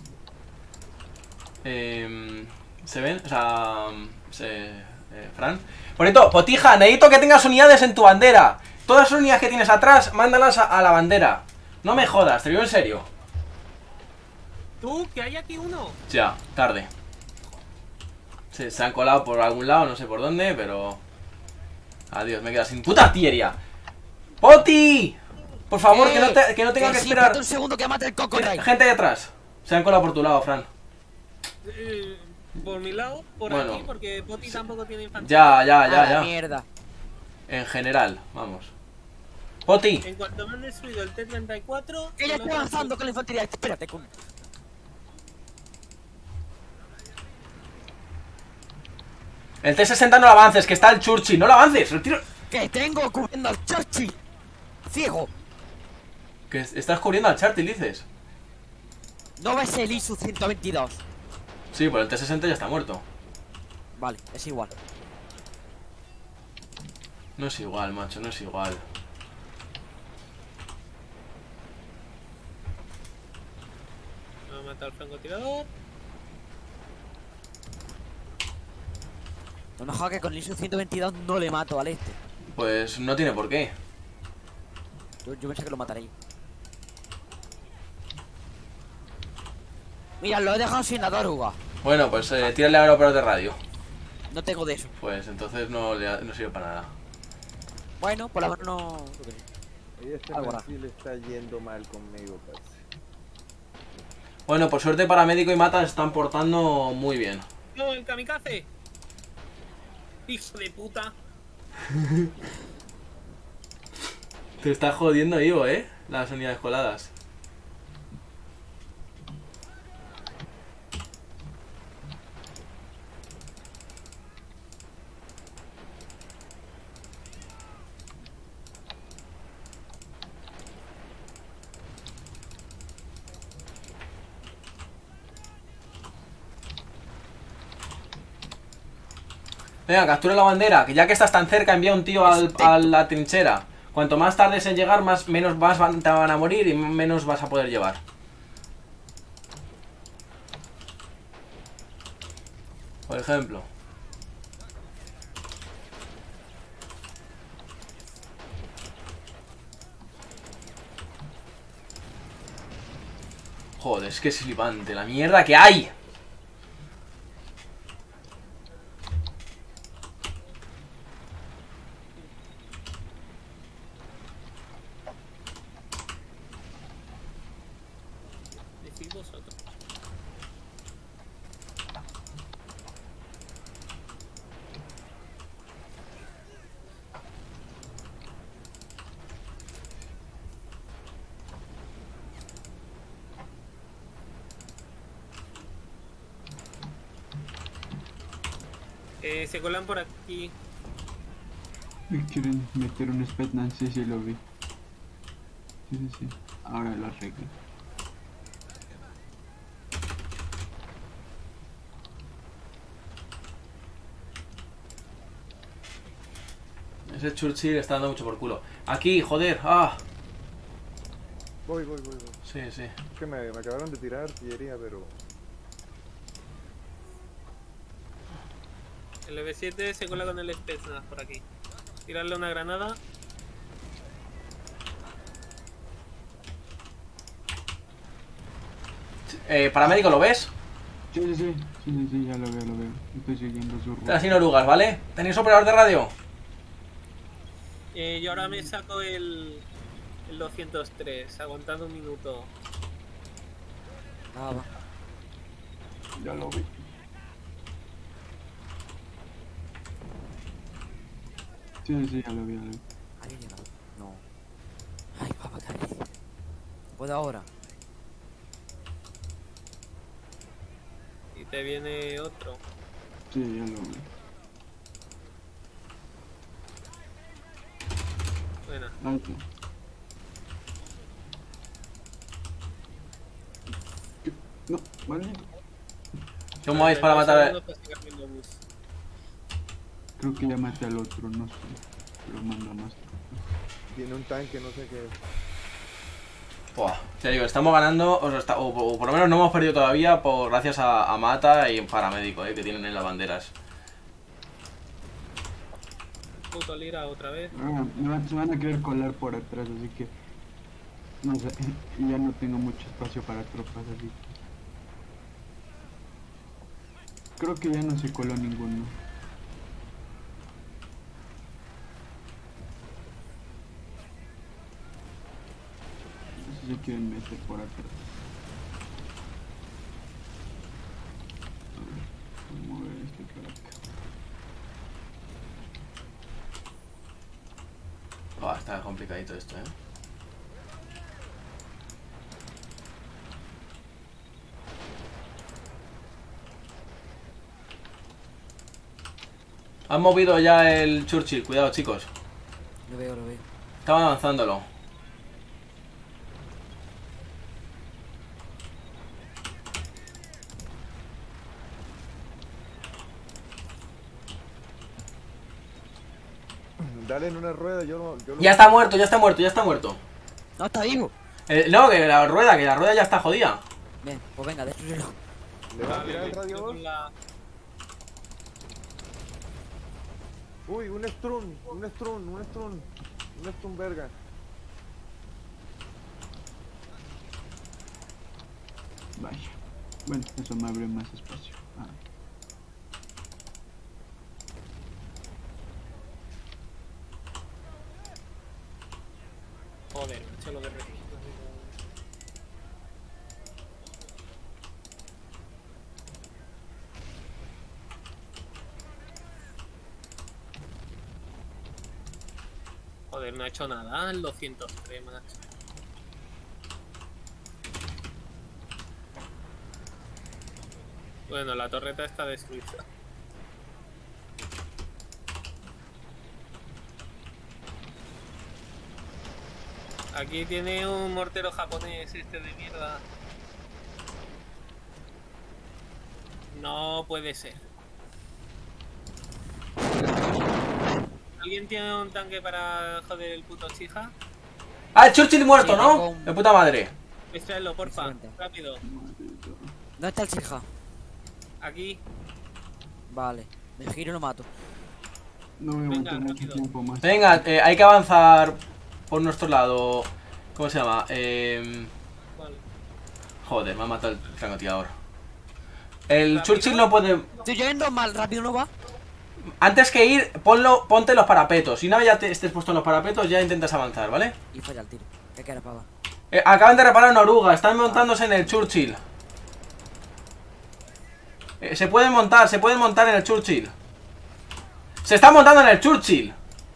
Speaker 2: Eh, ¿Se ven? O sea... Se, eh, Fran. Por cierto, potija, necesito que tengas unidades en tu bandera. Todas las unidades que tienes atrás, mándalas a, a la bandera. No me jodas, te digo en serio.
Speaker 1: ¿Tú? ¿Que hay aquí uno?
Speaker 2: Ya, tarde. Se, se han colado por algún lado, no sé por dónde, pero... Adiós, me quedo sin puta artillería. ¡Poti! Por favor,
Speaker 3: Eh,
Speaker 2: que no, te, que no tenga que,
Speaker 3: sí,
Speaker 2: esperar.
Speaker 3: espérate un segundo que mate el Coco Ray.
Speaker 2: Gente de atrás. Se han colado por tu lado, Fran.
Speaker 1: Eh, por mi lado, por
Speaker 2: Bueno.
Speaker 1: aquí, porque Poti tampoco tiene infantería.
Speaker 2: Ya, ya, ya,
Speaker 3: Ah,
Speaker 2: ya.
Speaker 3: mierda.
Speaker 2: En general, vamos. Poti.
Speaker 1: En cuanto me han destruido el T treinta y cuatro...
Speaker 3: Que ya
Speaker 1: no
Speaker 3: estoy
Speaker 1: me-
Speaker 3: avanzando con la infantería. Espérate, con...
Speaker 2: El T sesenta no lo avances, que está el Churchill. No lo avances, retiro.
Speaker 3: Que tengo cubriendo al Churchill. Ciego.
Speaker 2: Que estás cubriendo al Churchill, dices.
Speaker 3: ¿No ves el I S U ciento veintidós?
Speaker 2: Sí, pero el T sesenta ya está muerto.
Speaker 3: Vale, es igual.
Speaker 2: No es igual, macho, no es igual.
Speaker 1: matar al francotirador.
Speaker 3: No me jodas que con el ISO ciento veintidós no le mato al este.
Speaker 2: Pues no tiene por qué.
Speaker 3: Yo, yo pensé que lo mataría. Mira, lo he dejado sin la oruga.
Speaker 2: Bueno, pues eh, tírale ahora operador de radio.
Speaker 3: No tengo de eso.
Speaker 2: Pues entonces no, le, no sirve para nada.
Speaker 3: Bueno, por la mano no.
Speaker 9: Y este
Speaker 3: Algo
Speaker 9: perfil está yendo mal conmigo, parce.
Speaker 2: Bueno, por suerte paramédico y mata se están portando muy bien.
Speaker 1: No, el kamikaze. Hijo de puta.
Speaker 2: Te está jodiendo Ivo, eh. Las unidades coladas. Venga, captura la bandera, que ya que estás tan cerca envía un tío al, a la trinchera. Cuanto más tardes en llegar, más menos vas van, te van a morir y menos vas a poder llevar. Por ejemplo. Joder, es que es flipante la mierda que hay.
Speaker 1: Decid vosotros. Eh, se colan por aquí.
Speaker 7: Me quieren meter un Spetsnaz, sí, sí lo vi. Sí, sí, sí. Ahora lo arreglo.
Speaker 2: Ese Churchill está dando mucho por culo. Aquí, joder, ah.
Speaker 9: Voy, voy, voy, voy.
Speaker 2: Sí, sí.
Speaker 9: Es que me, me acabaron de tirar artillería, pero...
Speaker 1: El B siete se cola con el Spetsnaz por aquí. Tirarle una granada.
Speaker 2: Eh, paramédico, ¿lo ves?
Speaker 7: Sí, sí, sí, sí, sí, sí, ya lo veo, lo veo. Estoy siguiendo su ruta.
Speaker 2: Están sin orugas, ¿vale? ¿Tenéis operador de radio?
Speaker 1: Eh, yo ahora me saco el, el doscientos tres, aguantando un minuto.
Speaker 3: Ah, va.
Speaker 7: Ya lo vi. Sí, sí, ya lo vi, ya lo vi.
Speaker 3: ¿Alguien llegado? No. Ay, papá, carísimo. ¿Puedo ahora?
Speaker 1: Y te viene otro.
Speaker 7: Sí, ya lo vi.
Speaker 1: Buena.
Speaker 7: Ahí está. ¿Qué? No, maldito.
Speaker 2: ¿Qué os movéis para matar a...
Speaker 7: Creo que ya maté al otro, no sé. Pero manda más.
Speaker 9: Tiene un tanque, no sé qué.
Speaker 2: Buah, te digo, estamos ganando, o, sea, está- o- o por lo menos no hemos perdido todavía por gracias a, a Mata y paramédico, eh, que tienen en las banderas.
Speaker 1: Puto Lira otra vez.
Speaker 7: Ah, me van- se van a querer colar por atrás, así que... No sé, y ya no tengo mucho espacio para tropas, así que... Creo que ya no se coló ninguno. No sé si quieren meter por atrás. A ver, voy a mover este por acá.
Speaker 2: Buah, está complicadito esto, eh. Han movido ya el Churchill, cuidado chicos.
Speaker 3: Lo veo, lo veo.
Speaker 2: Estaban avanzándolo.
Speaker 9: Dale en una rueda, yo no... Yo no-
Speaker 2: Ya está muerto, ya está muerto, ya está muerto.
Speaker 3: No, está vivo.
Speaker 2: Eh, no, que la rueda, que la rueda ya está jodida.
Speaker 3: Bien, pues venga, destruyelo.
Speaker 9: ¿Le va a
Speaker 1: Vale,
Speaker 9: tirar el
Speaker 1: estoy
Speaker 9: radio?
Speaker 1: con la-
Speaker 9: Uy, un strun, un strun, un strun. Un strun verga.
Speaker 7: Vaya. Bueno, eso me abre más espacio. Ah.
Speaker 1: Joder, macho, lo de registro. Joder, no ha hecho nada el doscientos tres, macho. Bueno, la torreta está destruida. Aquí tiene un mortero japonés este de mierda. No puede ser. ¿Alguien tiene un tanque para joder el puto Chija?
Speaker 2: Ah, el Churchill muerto,
Speaker 3: Sí,
Speaker 2: ¿no?
Speaker 3: tengo un-
Speaker 2: De puta madre.
Speaker 1: Extraerlo, porfa.
Speaker 3: Excelente.
Speaker 1: Rápido.
Speaker 3: ¿Dónde está el Chija?
Speaker 1: Aquí.
Speaker 3: Vale, me giro y lo mato.
Speaker 7: No voy a
Speaker 1: Venga,
Speaker 7: aguantar mucho
Speaker 1: rápido.
Speaker 7: tiempo más.
Speaker 2: Venga, eh, hay que avanzar por nuestro lado. ¿Cómo se llama? Eh...
Speaker 1: Vale.
Speaker 2: Joder, me ha matado el francotirador. El
Speaker 1: ¿Rápido?
Speaker 2: Churchill no puede...
Speaker 3: Estoy yendo mal, rápido no va.
Speaker 2: Antes que ir, ponlo, ponte los parapetos. Y una vez ya te estés puesto en los parapetos, ya intentas avanzar, ¿vale?
Speaker 3: Y falla el tiro. ¿Qué quieres, pava?
Speaker 2: Eh, acaban de reparar una oruga, están montándose en el Churchill. Eh, se pueden montar, se pueden montar en el Churchill. Se están montando en el Churchill.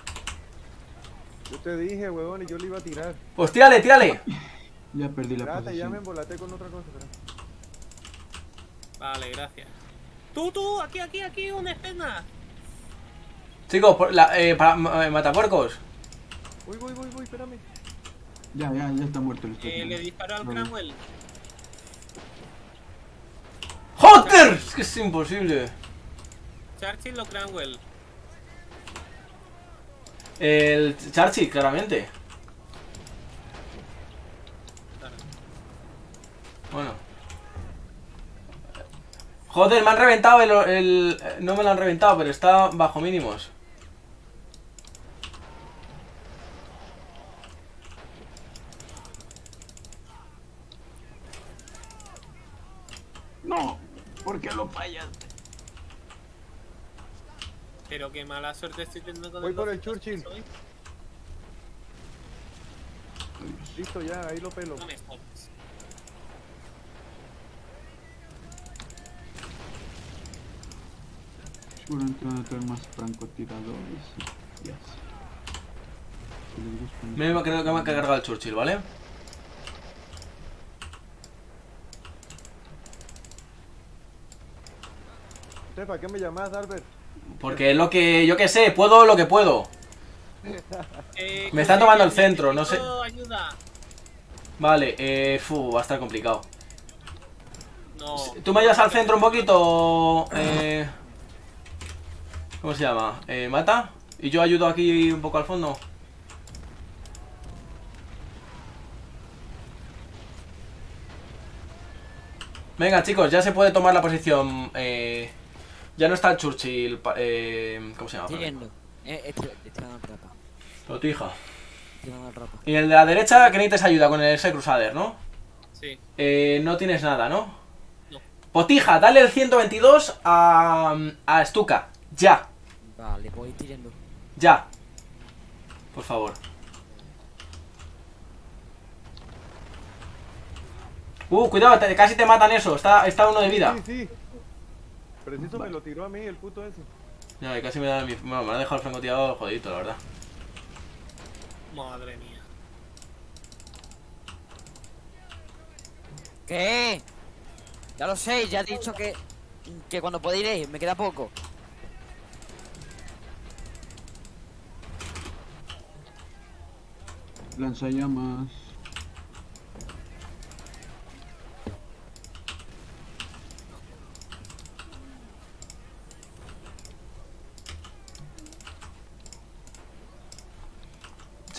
Speaker 9: Yo te dije, huevón, y yo le iba a tirar.
Speaker 2: Pues tírale, tírale.
Speaker 7: Ya perdí la
Speaker 9: Espérate, ya me
Speaker 7: posición.
Speaker 9: embolaté con otra cosa. espera.
Speaker 1: Vale, gracias. Tú, tú, aquí, aquí, aquí, una espena.
Speaker 2: Chicos, por la, eh, para, eh, matapuercos.
Speaker 9: Uy, voy, voy, voy, espérame.
Speaker 7: Ya, ya, ya está muerto el
Speaker 1: Eh,
Speaker 7: Spetsnaz.
Speaker 1: le disparó al
Speaker 7: Vale.
Speaker 1: Cranwell.
Speaker 2: ¡Joder! Es que es imposible.
Speaker 1: Churchill o Cranwell.
Speaker 2: El Churchill, claramente.
Speaker 1: Claro.
Speaker 2: Bueno. Joder, me han reventado el, el... No me lo han reventado, pero está bajo mínimos.
Speaker 7: No, ¿por qué lo fallaste?
Speaker 1: Pero qué mala suerte estoy teniendo con
Speaker 9: Voy
Speaker 1: el
Speaker 9: por el
Speaker 1: doscientos tres
Speaker 9: Churchill.
Speaker 1: hoy.
Speaker 9: Listo, ya, ahí lo pelo.
Speaker 1: No me jodas.
Speaker 7: Seguramente van a tener más francotiradores. Yes. Si les gustan-
Speaker 2: Me creo que me ha cargado el Churchill, ¿vale?
Speaker 9: ¿Para qué me llamás, Albert?
Speaker 2: Porque es lo que... Yo que sé, puedo lo que puedo.
Speaker 1: Eh,
Speaker 2: Me están
Speaker 1: que
Speaker 2: tomando el
Speaker 1: necesito
Speaker 2: centro, no sé.
Speaker 1: Ayuda.
Speaker 2: Vale, eh... Fu, va a estar complicado.
Speaker 1: No.
Speaker 2: ¿Tú me ayudas al centro un poquito? Eh... ¿Cómo se llama? Eh, ¿Mata? Y yo ayudo aquí un poco al fondo. Venga, chicos, ya se puede tomar la posición. Eh... Ya no está el Churchill. pa- Eh... ¿Cómo se llama?
Speaker 3: Estoy yendo. Eh, estoy, estoy dando el rapa.
Speaker 2: Lo tu hija.
Speaker 3: Estoy dando el rapa.
Speaker 2: Y el de la derecha, que necesites ayuda con el S Crusader, ¿no?
Speaker 1: Sí.
Speaker 2: Eh, no tienes nada, ¿no?
Speaker 1: No.
Speaker 2: Potija, dale el ciento veintidós a, a Stuka. Ya,
Speaker 3: Vale, pues estoy yendo.
Speaker 2: ya. Por favor. Uh, cuidado, te- casi te matan eso. Está, está uno de vida.
Speaker 9: Sí, sí. Preciso me lo tiró a mí el puto ese.
Speaker 2: Ya, que casi me da mi... Bueno, me ha dejado el francotirador jodidito, la verdad.
Speaker 1: Madre mía.
Speaker 3: ¿Qué? Ya lo sé, ya he dicho que que cuando pueda ir, me queda poco.
Speaker 7: Lanzallamas.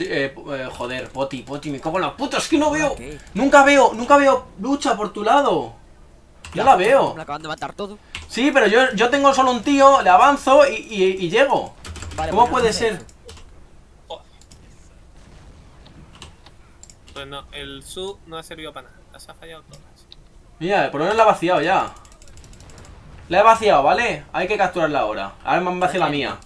Speaker 2: Sí, eh, eh, joder, Poti, Poti, me cago en la puta, es que no veo.
Speaker 3: ¿Qué?
Speaker 2: Nunca veo, nunca veo lucha por tu lado. Yo la veo.
Speaker 3: Me acaban de matar todo.
Speaker 2: Sí, pero yo, yo tengo solo un tío, le avanzo y, y, y llego.
Speaker 3: Vale,
Speaker 2: ¿Cómo
Speaker 3: pues
Speaker 2: puede
Speaker 3: no sé
Speaker 2: ser?
Speaker 3: eso.
Speaker 1: Pues no, el Su no ha servido para nada. Las ha fallado todas.
Speaker 2: Mira, por lo menos la ha vaciado ya. La he vaciado, ¿vale? Hay que capturarla ahora. Ahora me han vaciado la mía.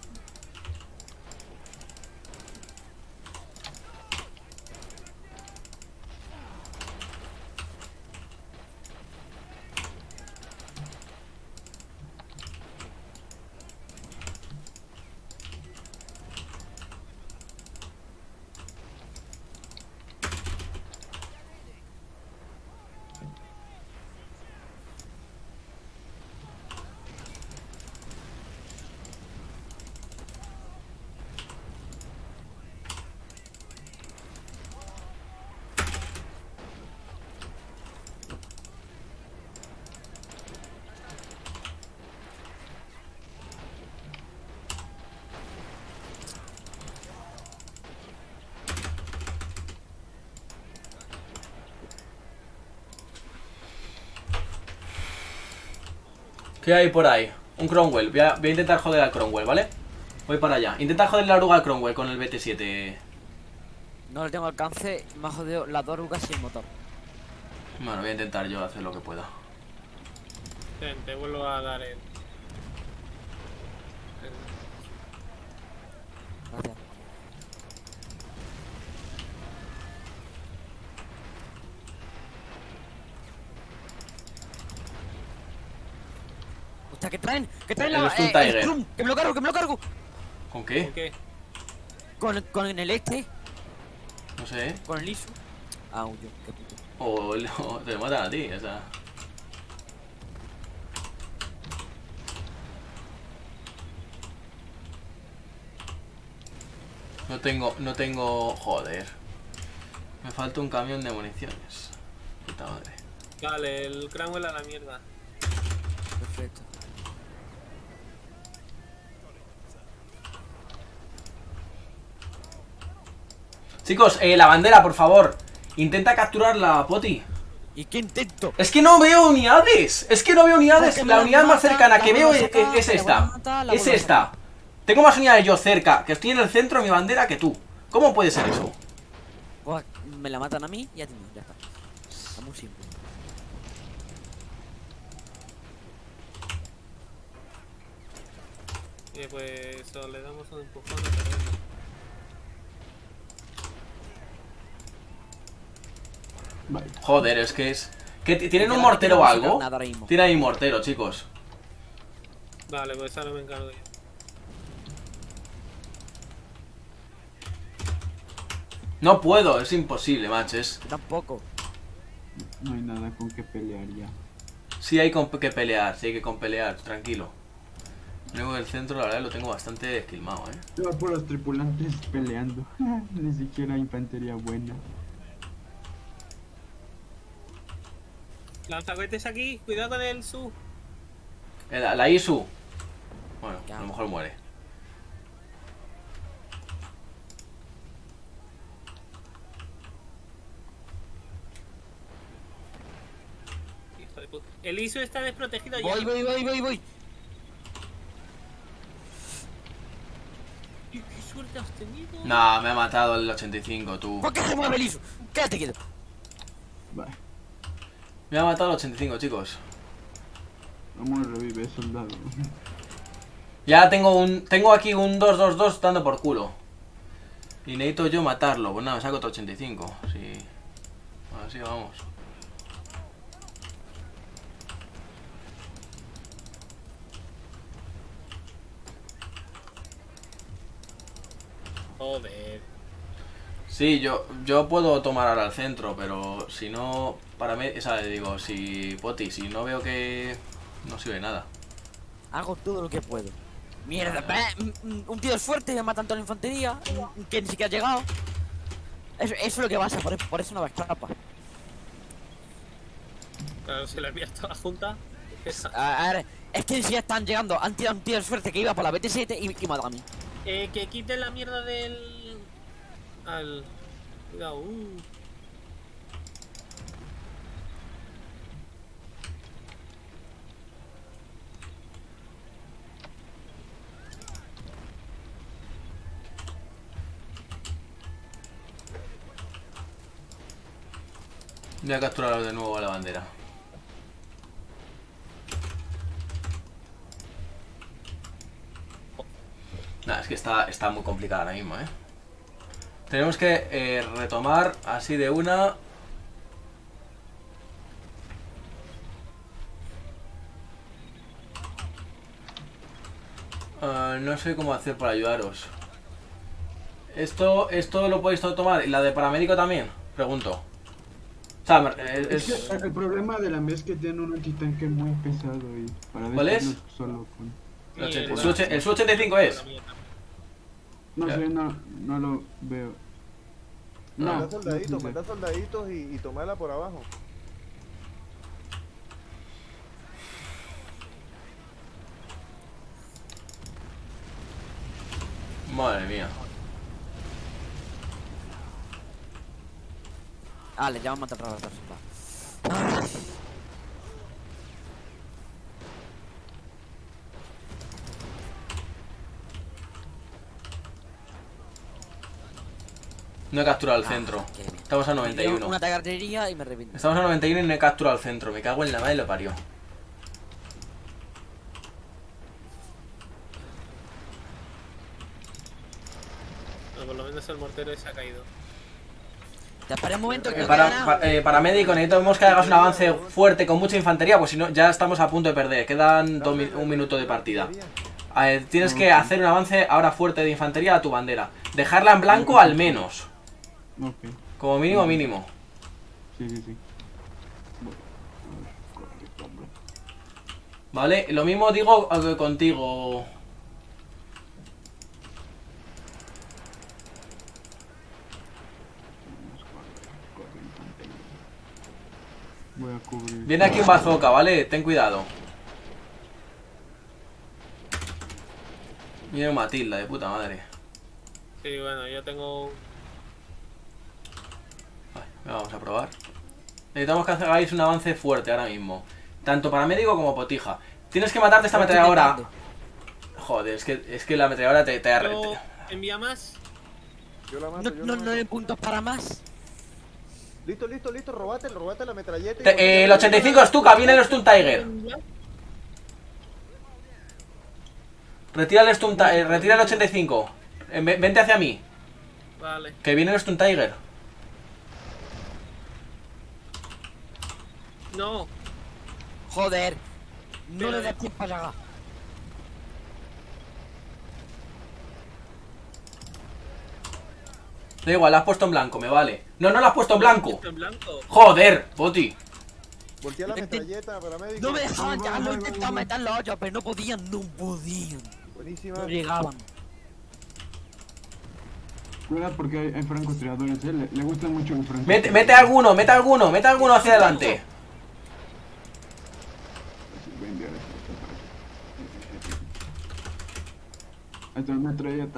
Speaker 2: ¿Qué hay por ahí? Un Cromwell. Voy a, voy a intentar joder al Cromwell, ¿vale? Voy para allá. Intenta joder la oruga al Cromwell con el B T siete.
Speaker 3: No le tengo alcance, me ha jodido las dos orugas sin motor.
Speaker 2: Bueno, voy a intentar yo hacer lo que pueda.
Speaker 1: Ven, te vuelvo a dar el...
Speaker 3: Gracias. Hostia, ¿qué traen? ¿Qué traen
Speaker 2: El
Speaker 3: la,
Speaker 2: Stun
Speaker 3: eh,
Speaker 2: Tiger.
Speaker 3: el Strum? ¡Que me lo cargo, que me lo cargo!
Speaker 2: ¿Con
Speaker 1: ¿Con
Speaker 2: qué?
Speaker 1: qué?
Speaker 3: Con, con el este,
Speaker 2: No sé, ¿eh?
Speaker 3: con el ISO. Ah, huyó, qué puto.
Speaker 2: O, o te matan a ti, o sea. No tengo, no tengo... Joder. Me falta un camión de municiones. Puta madre.
Speaker 1: Vale, el Cromwell a la mierda.
Speaker 3: Perfecto.
Speaker 2: Chicos, eh, la bandera, por favor. Intenta capturarla, Poti.
Speaker 3: ¿Y qué intento?
Speaker 2: Es que no veo unidades. Es que no veo unidades.
Speaker 3: Porque
Speaker 2: La
Speaker 3: me
Speaker 2: unidad
Speaker 3: la
Speaker 2: más
Speaker 3: mata,
Speaker 2: cercana
Speaker 3: la
Speaker 2: que veo
Speaker 3: vuelvo a
Speaker 2: es,
Speaker 3: sacar,
Speaker 2: es
Speaker 3: la
Speaker 2: esta.
Speaker 3: vuelvo a matar, la
Speaker 2: Es
Speaker 3: vuelvo a
Speaker 2: esta. Tengo más unidades yo cerca, que estoy en el centro de mi bandera, que tú. ¿Cómo puede ser eso?
Speaker 3: Pues me la matan a mí y a ti no, ya está. Está muy simple.
Speaker 1: Y pues o le damos un empujón y perdemos.
Speaker 7: Vale.
Speaker 2: Joder, es que es... ¿Que t- ¿Tienen
Speaker 3: Ya
Speaker 2: un
Speaker 3: no
Speaker 2: mortero o
Speaker 3: tenemos
Speaker 2: algo?
Speaker 3: nada ahora mismo.
Speaker 2: Tiene ahí mortero, chicos.
Speaker 1: Vale, pues ahora me encargo yo.
Speaker 2: No puedo, es imposible, macho. Es...
Speaker 3: Yo tampoco.
Speaker 7: No hay nada con que pelear ya.
Speaker 2: Sí hay con que pelear, sí hay que con pelear, tranquilo. Luego el centro, la verdad, lo tengo bastante esquilmado, ¿eh?
Speaker 7: Yo por los tripulantes peleando. Ni siquiera infantería buena.
Speaker 1: Lanzacohetes aquí, cuidado con el Su.
Speaker 2: Eh, La, la Isu. Bueno,
Speaker 3: Ya.
Speaker 2: a lo mejor muere.
Speaker 1: Hijo de puta. El I S O está desprotegido ya.
Speaker 3: Voy, voy, voy, voy, voy.
Speaker 1: ¿Qué, qué suerte has tenido?
Speaker 2: Nah, me ha matado el ochenta y cinco, tú.
Speaker 3: ¿Por qué se mueve el ISO? Quédate quieto.
Speaker 7: Vale.
Speaker 2: Me ha matado el ochenta y cinco, chicos.
Speaker 7: Vamos, revive, soldado.
Speaker 2: Ya tengo un... Tengo aquí un dos dos dos dando por culo. Y necesito yo matarlo. Pues nada, me saco otro ochenta y cinco. Sí. Así vamos.
Speaker 1: Joder.
Speaker 2: Sí, yo, yo puedo tomar ahora el centro, pero si no... Para mí, o sea, digo, si... Poti, si no veo que... No sirve de nada.
Speaker 3: Hago todo lo que puedo. Mierda, ve, mm, mm, un tío es fuerte, me matan toda la infantería, mm, que ni siquiera ha llegado. Eso, eso es lo que pasa, por, por eso no va a escapar.
Speaker 1: Claro, si le envías toda la junta.
Speaker 3: A, a ver, es que ni siquiera están llegando. Han tirado un tío de suerte que iba por la B T siete y, y mata a mí.
Speaker 1: Eh, que quiten la mierda del... Al... Cuidado. Uh.
Speaker 2: Voy a capturar de nuevo a la bandera. Nah, es que está, está muy complicada ahora mismo, ¿eh? Tenemos que eh, retomar así de una. Uh, no sé cómo hacer para ayudaros. Esto, esto lo podéis tomar. ¿Y la de paramédico también? Pregunto. O sea, es...
Speaker 7: Es que el problema de la M E S es que tiene un antitanque muy pesado y para
Speaker 2: ¿Cuál es?
Speaker 7: Solo con...
Speaker 2: El, Su el Su ochenta y cinco es.
Speaker 7: No sé, no, no lo veo.
Speaker 9: No,
Speaker 7: No,
Speaker 9: manda soldaditos,
Speaker 7: no sé.
Speaker 9: manda soldaditos y, y tomala por abajo.
Speaker 2: Madre mía.
Speaker 3: Ah, le llaman matar a la persona.
Speaker 2: No he capturado el
Speaker 3: Ah,
Speaker 2: centro.
Speaker 3: qué bien.
Speaker 2: Estamos a noventa y uno.
Speaker 3: Una ataque de artillería y me reviento.
Speaker 2: Estamos a noventa y uno y no he capturado el centro. Me cago en la madre y lo parió.
Speaker 1: Bueno, por lo menos el mortero se ha caído.
Speaker 3: Te esperé un momento que
Speaker 2: Eh,
Speaker 3: no
Speaker 2: para,
Speaker 3: queda
Speaker 2: pa-
Speaker 3: nada.
Speaker 2: eh, paramédico, necesitamos que hagas un avance fuerte con mucha infantería, pues si no, ya estamos a punto de perder. Quedan dos mi- un minuto de partida. Eh, tienes que hacer un avance ahora fuerte de infantería a tu bandera. Dejarla en blanco al menos.
Speaker 7: Ok,
Speaker 2: Como mínimo, mínimo.
Speaker 7: sí, sí, sí.
Speaker 2: ¿Vale? Lo mismo digo eh, contigo.
Speaker 7: Voy a cubrir.
Speaker 2: Viene aquí un bazooka, ¿vale? Ten cuidado. Viene un Matilda, de puta madre.
Speaker 1: Sí, bueno, yo tengo...
Speaker 2: Vale, vamos a probar. Necesitamos que hagáis un avance fuerte ahora mismo. Tanto paramédico como potija. Tienes que matarte esta ametralladora. Joder, es que, es que la ametralladora te, te,
Speaker 1: Yo-
Speaker 2: te-
Speaker 1: ¿Envía más?
Speaker 9: Yo la mato,
Speaker 3: No,
Speaker 9: yo
Speaker 3: no,
Speaker 9: la
Speaker 3: no
Speaker 9: mato.
Speaker 3: hay puntos para más.
Speaker 9: Listo, listo, listo, robate, robate la metralleta. y
Speaker 2: te-
Speaker 9: ponte-
Speaker 2: eh, el ochenta y cinco es Stuka, viene el Stun Tiger. Retira el Stun Ti- eh, retira el ochenta y cinco. Eh, ve- vente hacia mí.
Speaker 1: Vale.
Speaker 2: Que viene el Stun Tiger.
Speaker 1: No.
Speaker 3: Joder. No
Speaker 1: Pero-
Speaker 3: le da tiempo a llegar.
Speaker 2: Da igual, la has puesto en blanco, me vale. No, no la has puesto en blanco.
Speaker 1: Está en blanco.
Speaker 2: Joder, Poti.
Speaker 9: Voltea la
Speaker 3: Ente-
Speaker 9: metralleta, paramédico.
Speaker 3: No me dejaban
Speaker 7: Voy,
Speaker 3: llegar,
Speaker 7: voy,
Speaker 3: lo
Speaker 7: voy,
Speaker 3: intentaba
Speaker 7: voy.
Speaker 3: meter la olla, pero no podían, no podían.
Speaker 9: Buenísima.
Speaker 3: No llegaban.
Speaker 7: Cuidado porque hay, hay francotiradores, eh. Le, le gustan mucho los francotiradores.
Speaker 2: Mete, mete alguno, mete alguno, mete alguno hacia adelante.
Speaker 7: Voy a enviar esto para acá. Ahí está la metralleta.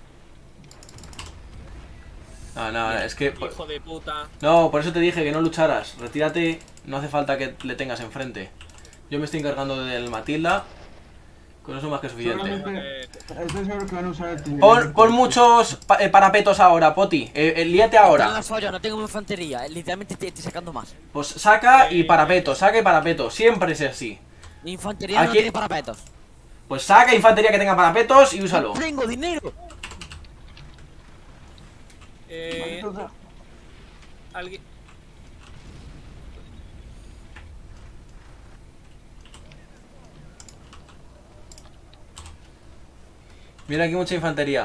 Speaker 2: No, no, es que...
Speaker 1: Hijo de puta.
Speaker 2: No, por eso te dije que no lucharas. Retírate, no hace falta que le tengas enfrente. Yo me estoy encargando del Matilda. Con eso más que suficiente.
Speaker 7: Solamente- Estoy seguro que van a usar artillería.
Speaker 2: Pon, pon muchos pa- eh, parapetos ahora, Poti. Eh, eh, líate
Speaker 3: Tengo
Speaker 2: ahora.
Speaker 3: las ollas, no tengo infantería. Literalmente estoy, estoy sacando más.
Speaker 2: Pues saca y parapeto, saca y parapeto. Siempre es así.
Speaker 3: Mi infantería no
Speaker 2: Aquí-
Speaker 3: tiene parapetos.
Speaker 2: Pues saca infantería que tenga parapetos y úsalo.
Speaker 3: ¡No tengo dinero!
Speaker 1: Eh... Alguien...
Speaker 2: Mira aquí mucha infantería.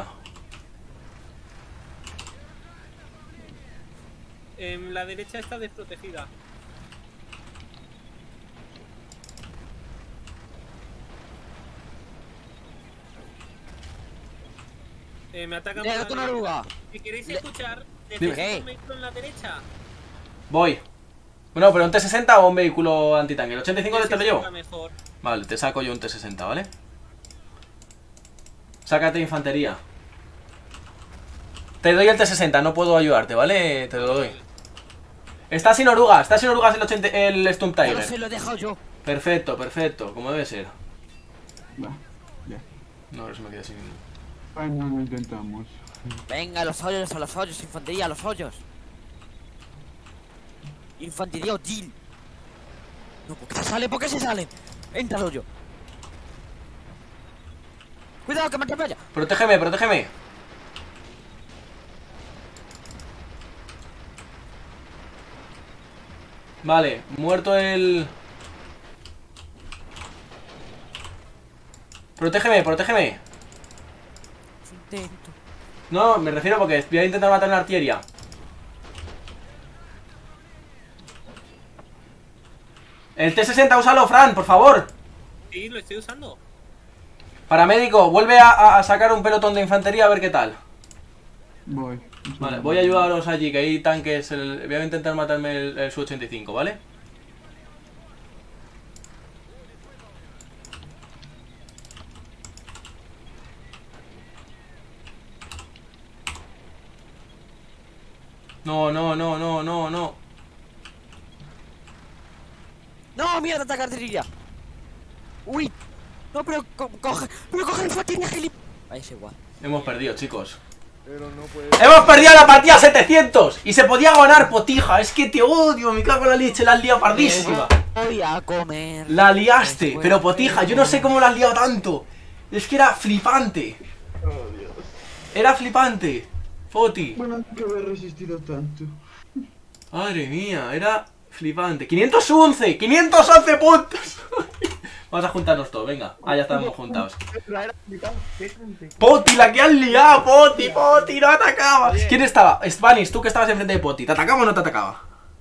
Speaker 1: En la derecha está desprotegida. Eh, me atacan por
Speaker 3: ¡Deja
Speaker 1: la
Speaker 3: tu
Speaker 1: derecha.
Speaker 3: oruga!
Speaker 1: Si queréis
Speaker 3: Le-
Speaker 1: escuchar,
Speaker 2: Dime.
Speaker 1: necesito un vehículo en la derecha.
Speaker 2: Voy. Bueno, pero un T sesenta o un vehículo antitanque. ¿El ochenta y cinco te lo llevo?
Speaker 1: Está mejor.
Speaker 2: Vale, te saco yo un T sesenta, ¿vale? Sácate infantería. Te doy el T sesenta, no puedo ayudarte, ¿vale? Te lo doy. Está sin orugas, está sin orugas el, ochenta, el Stump
Speaker 3: Ya lo
Speaker 2: Tiger.
Speaker 3: sé, lo he dejado yo.
Speaker 2: Perfecto, perfecto, como debe ser.
Speaker 7: Va, ya.
Speaker 2: No, ahora se me queda sin...
Speaker 7: Ay, no lo intentamos.
Speaker 3: Venga, a los hoyos, a los hoyos, infantería, a los hoyos. Infantería hostil. No, ¿por qué se sale? ¿Por qué se sale? Entra al hoyo. Cuidado, que me atropella.
Speaker 2: Protégeme, protégeme. Vale, muerto el... Protégeme, protégeme.
Speaker 3: Intento.
Speaker 2: No, me refiero porque voy a intentar matar una artillería. El T sesenta, úsalo, Fran, por favor.
Speaker 1: Sí, lo estoy usando.
Speaker 2: Paramédico, vuelve a, a sacar un pelotón de infantería a ver qué tal.
Speaker 7: Voy.
Speaker 2: Vale, voy a ayudaros allí, que hay tanques. El... Voy a intentar matarme el, el Su ochenta y cinco, ¿vale? No, no, no, no, no, no.
Speaker 3: No, mierda, ataca artillería. Uy. No, pero co coge. Pero coge infantería, gilip. Ahí es igual.
Speaker 2: Hemos perdido, chicos.
Speaker 9: Pero no puede.
Speaker 2: ¡Hemos perdido la partida setecientos! Y se podía ganar, potija. Es que te odio, me cago en la leche, la has liado pardísima.
Speaker 3: Voy a comer.
Speaker 2: La liaste, pero potija, yo no sé cómo la has liado tanto. Es que era flipante.
Speaker 7: Oh, Dios.
Speaker 2: Era flipante. Foti.
Speaker 7: Bueno, que haber resistido tanto.
Speaker 2: Madre mía, era flipante. ¡quinientos once! ¡quinientos once puntos! Vamos a juntarnos todos, venga. Ah, ya estamos juntados. Poti, la que has liado, Poti, Poti, no atacabas. ¿Quién estaba? Spanish, tú que estabas enfrente de Poti. ¿Te atacaba o no te atacaba?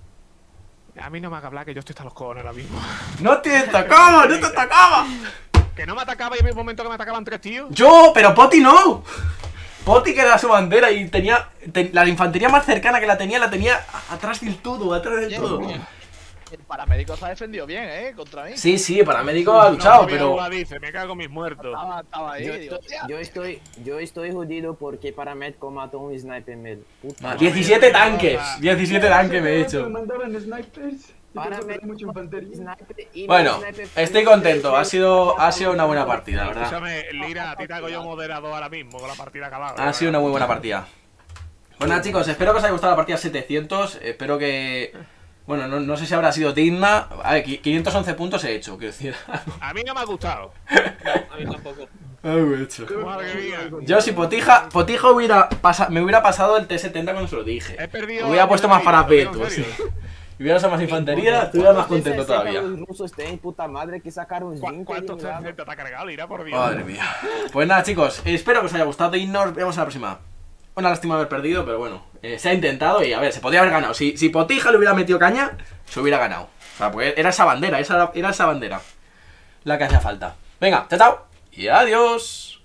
Speaker 4: A mí no me haga hablar, que yo estoy hasta los cojones ahora mismo.
Speaker 2: No te atacaba, no te atacaba.
Speaker 4: Que no me atacaba y había un momento que me atacaban tres tíos.
Speaker 2: Yo, pero Poti no. Poti, que era su bandera y tenía te- la infantería más cercana que la tenía, la tenía atrás del todo, atrás del todo.
Speaker 5: El paramédico se ha defendido bien, eh, contra mí.
Speaker 2: Sí, sí, paramédico ha luchado,
Speaker 4: No,
Speaker 2: pero...
Speaker 4: Uva dice, me cago en mis muertos.
Speaker 5: Estaba, estaba ahí,
Speaker 10: Yo
Speaker 5: digo,
Speaker 10: estoy,
Speaker 5: hostia.
Speaker 10: yo estoy, yo estoy jodido porque Paramédico mató un sniper med. Puta.
Speaker 2: Ah, diecisiete tanques, diecisiete tanques me he
Speaker 7: Me
Speaker 2: hecho.
Speaker 7: mandaban snipers.
Speaker 10: Para
Speaker 7: Para
Speaker 10: mí-
Speaker 7: mucha infantería.
Speaker 10: Sniper y
Speaker 2: Bueno,
Speaker 10: sniper-
Speaker 2: estoy contento, ha sido, ha sido una buena partida, la verdad.
Speaker 4: Escúchame, Lira, a ti te hago yo moderador ahora mismo con la partida acabada.
Speaker 2: Ha sido una muy buena partida. Pues nada, chicos, espero que os haya gustado la partida setecientos. Espero que... Bueno, no, no sé si habrá sido digna. A ver, qui- quinientos once puntos he hecho, quiero decir.
Speaker 4: A mí no me ha gustado.
Speaker 1: A mí tampoco.
Speaker 2: Algo he hecho.
Speaker 4: Madre mía.
Speaker 2: Yo si Potija, Potija hubiera pasa, me hubiera pasado el T setenta cuando se lo dije.
Speaker 4: He perdido.
Speaker 2: Hubiera puesto más
Speaker 4: para
Speaker 2: parapetos, sí. Y hubiera usado más infantería, estuviera más contento
Speaker 10: Sepan
Speaker 2: todavía.
Speaker 10: Los rusos tienen puta madre que sacaron Zinker
Speaker 4: ¿Cuántos
Speaker 10: y nada.
Speaker 4: te te ha cargado, Lira, por Dios?
Speaker 2: Madre mía. Pues nada, chicos, espero que os haya gustado y nos vemos en la próxima. Una lástima haber perdido, pero bueno, eh, se ha intentado y a ver, se podía haber ganado. Si, si Potija le hubiera metido caña, se hubiera ganado. O sea, porque era esa bandera, esa, era esa bandera la que hacía falta. Venga, chao, chao y adiós.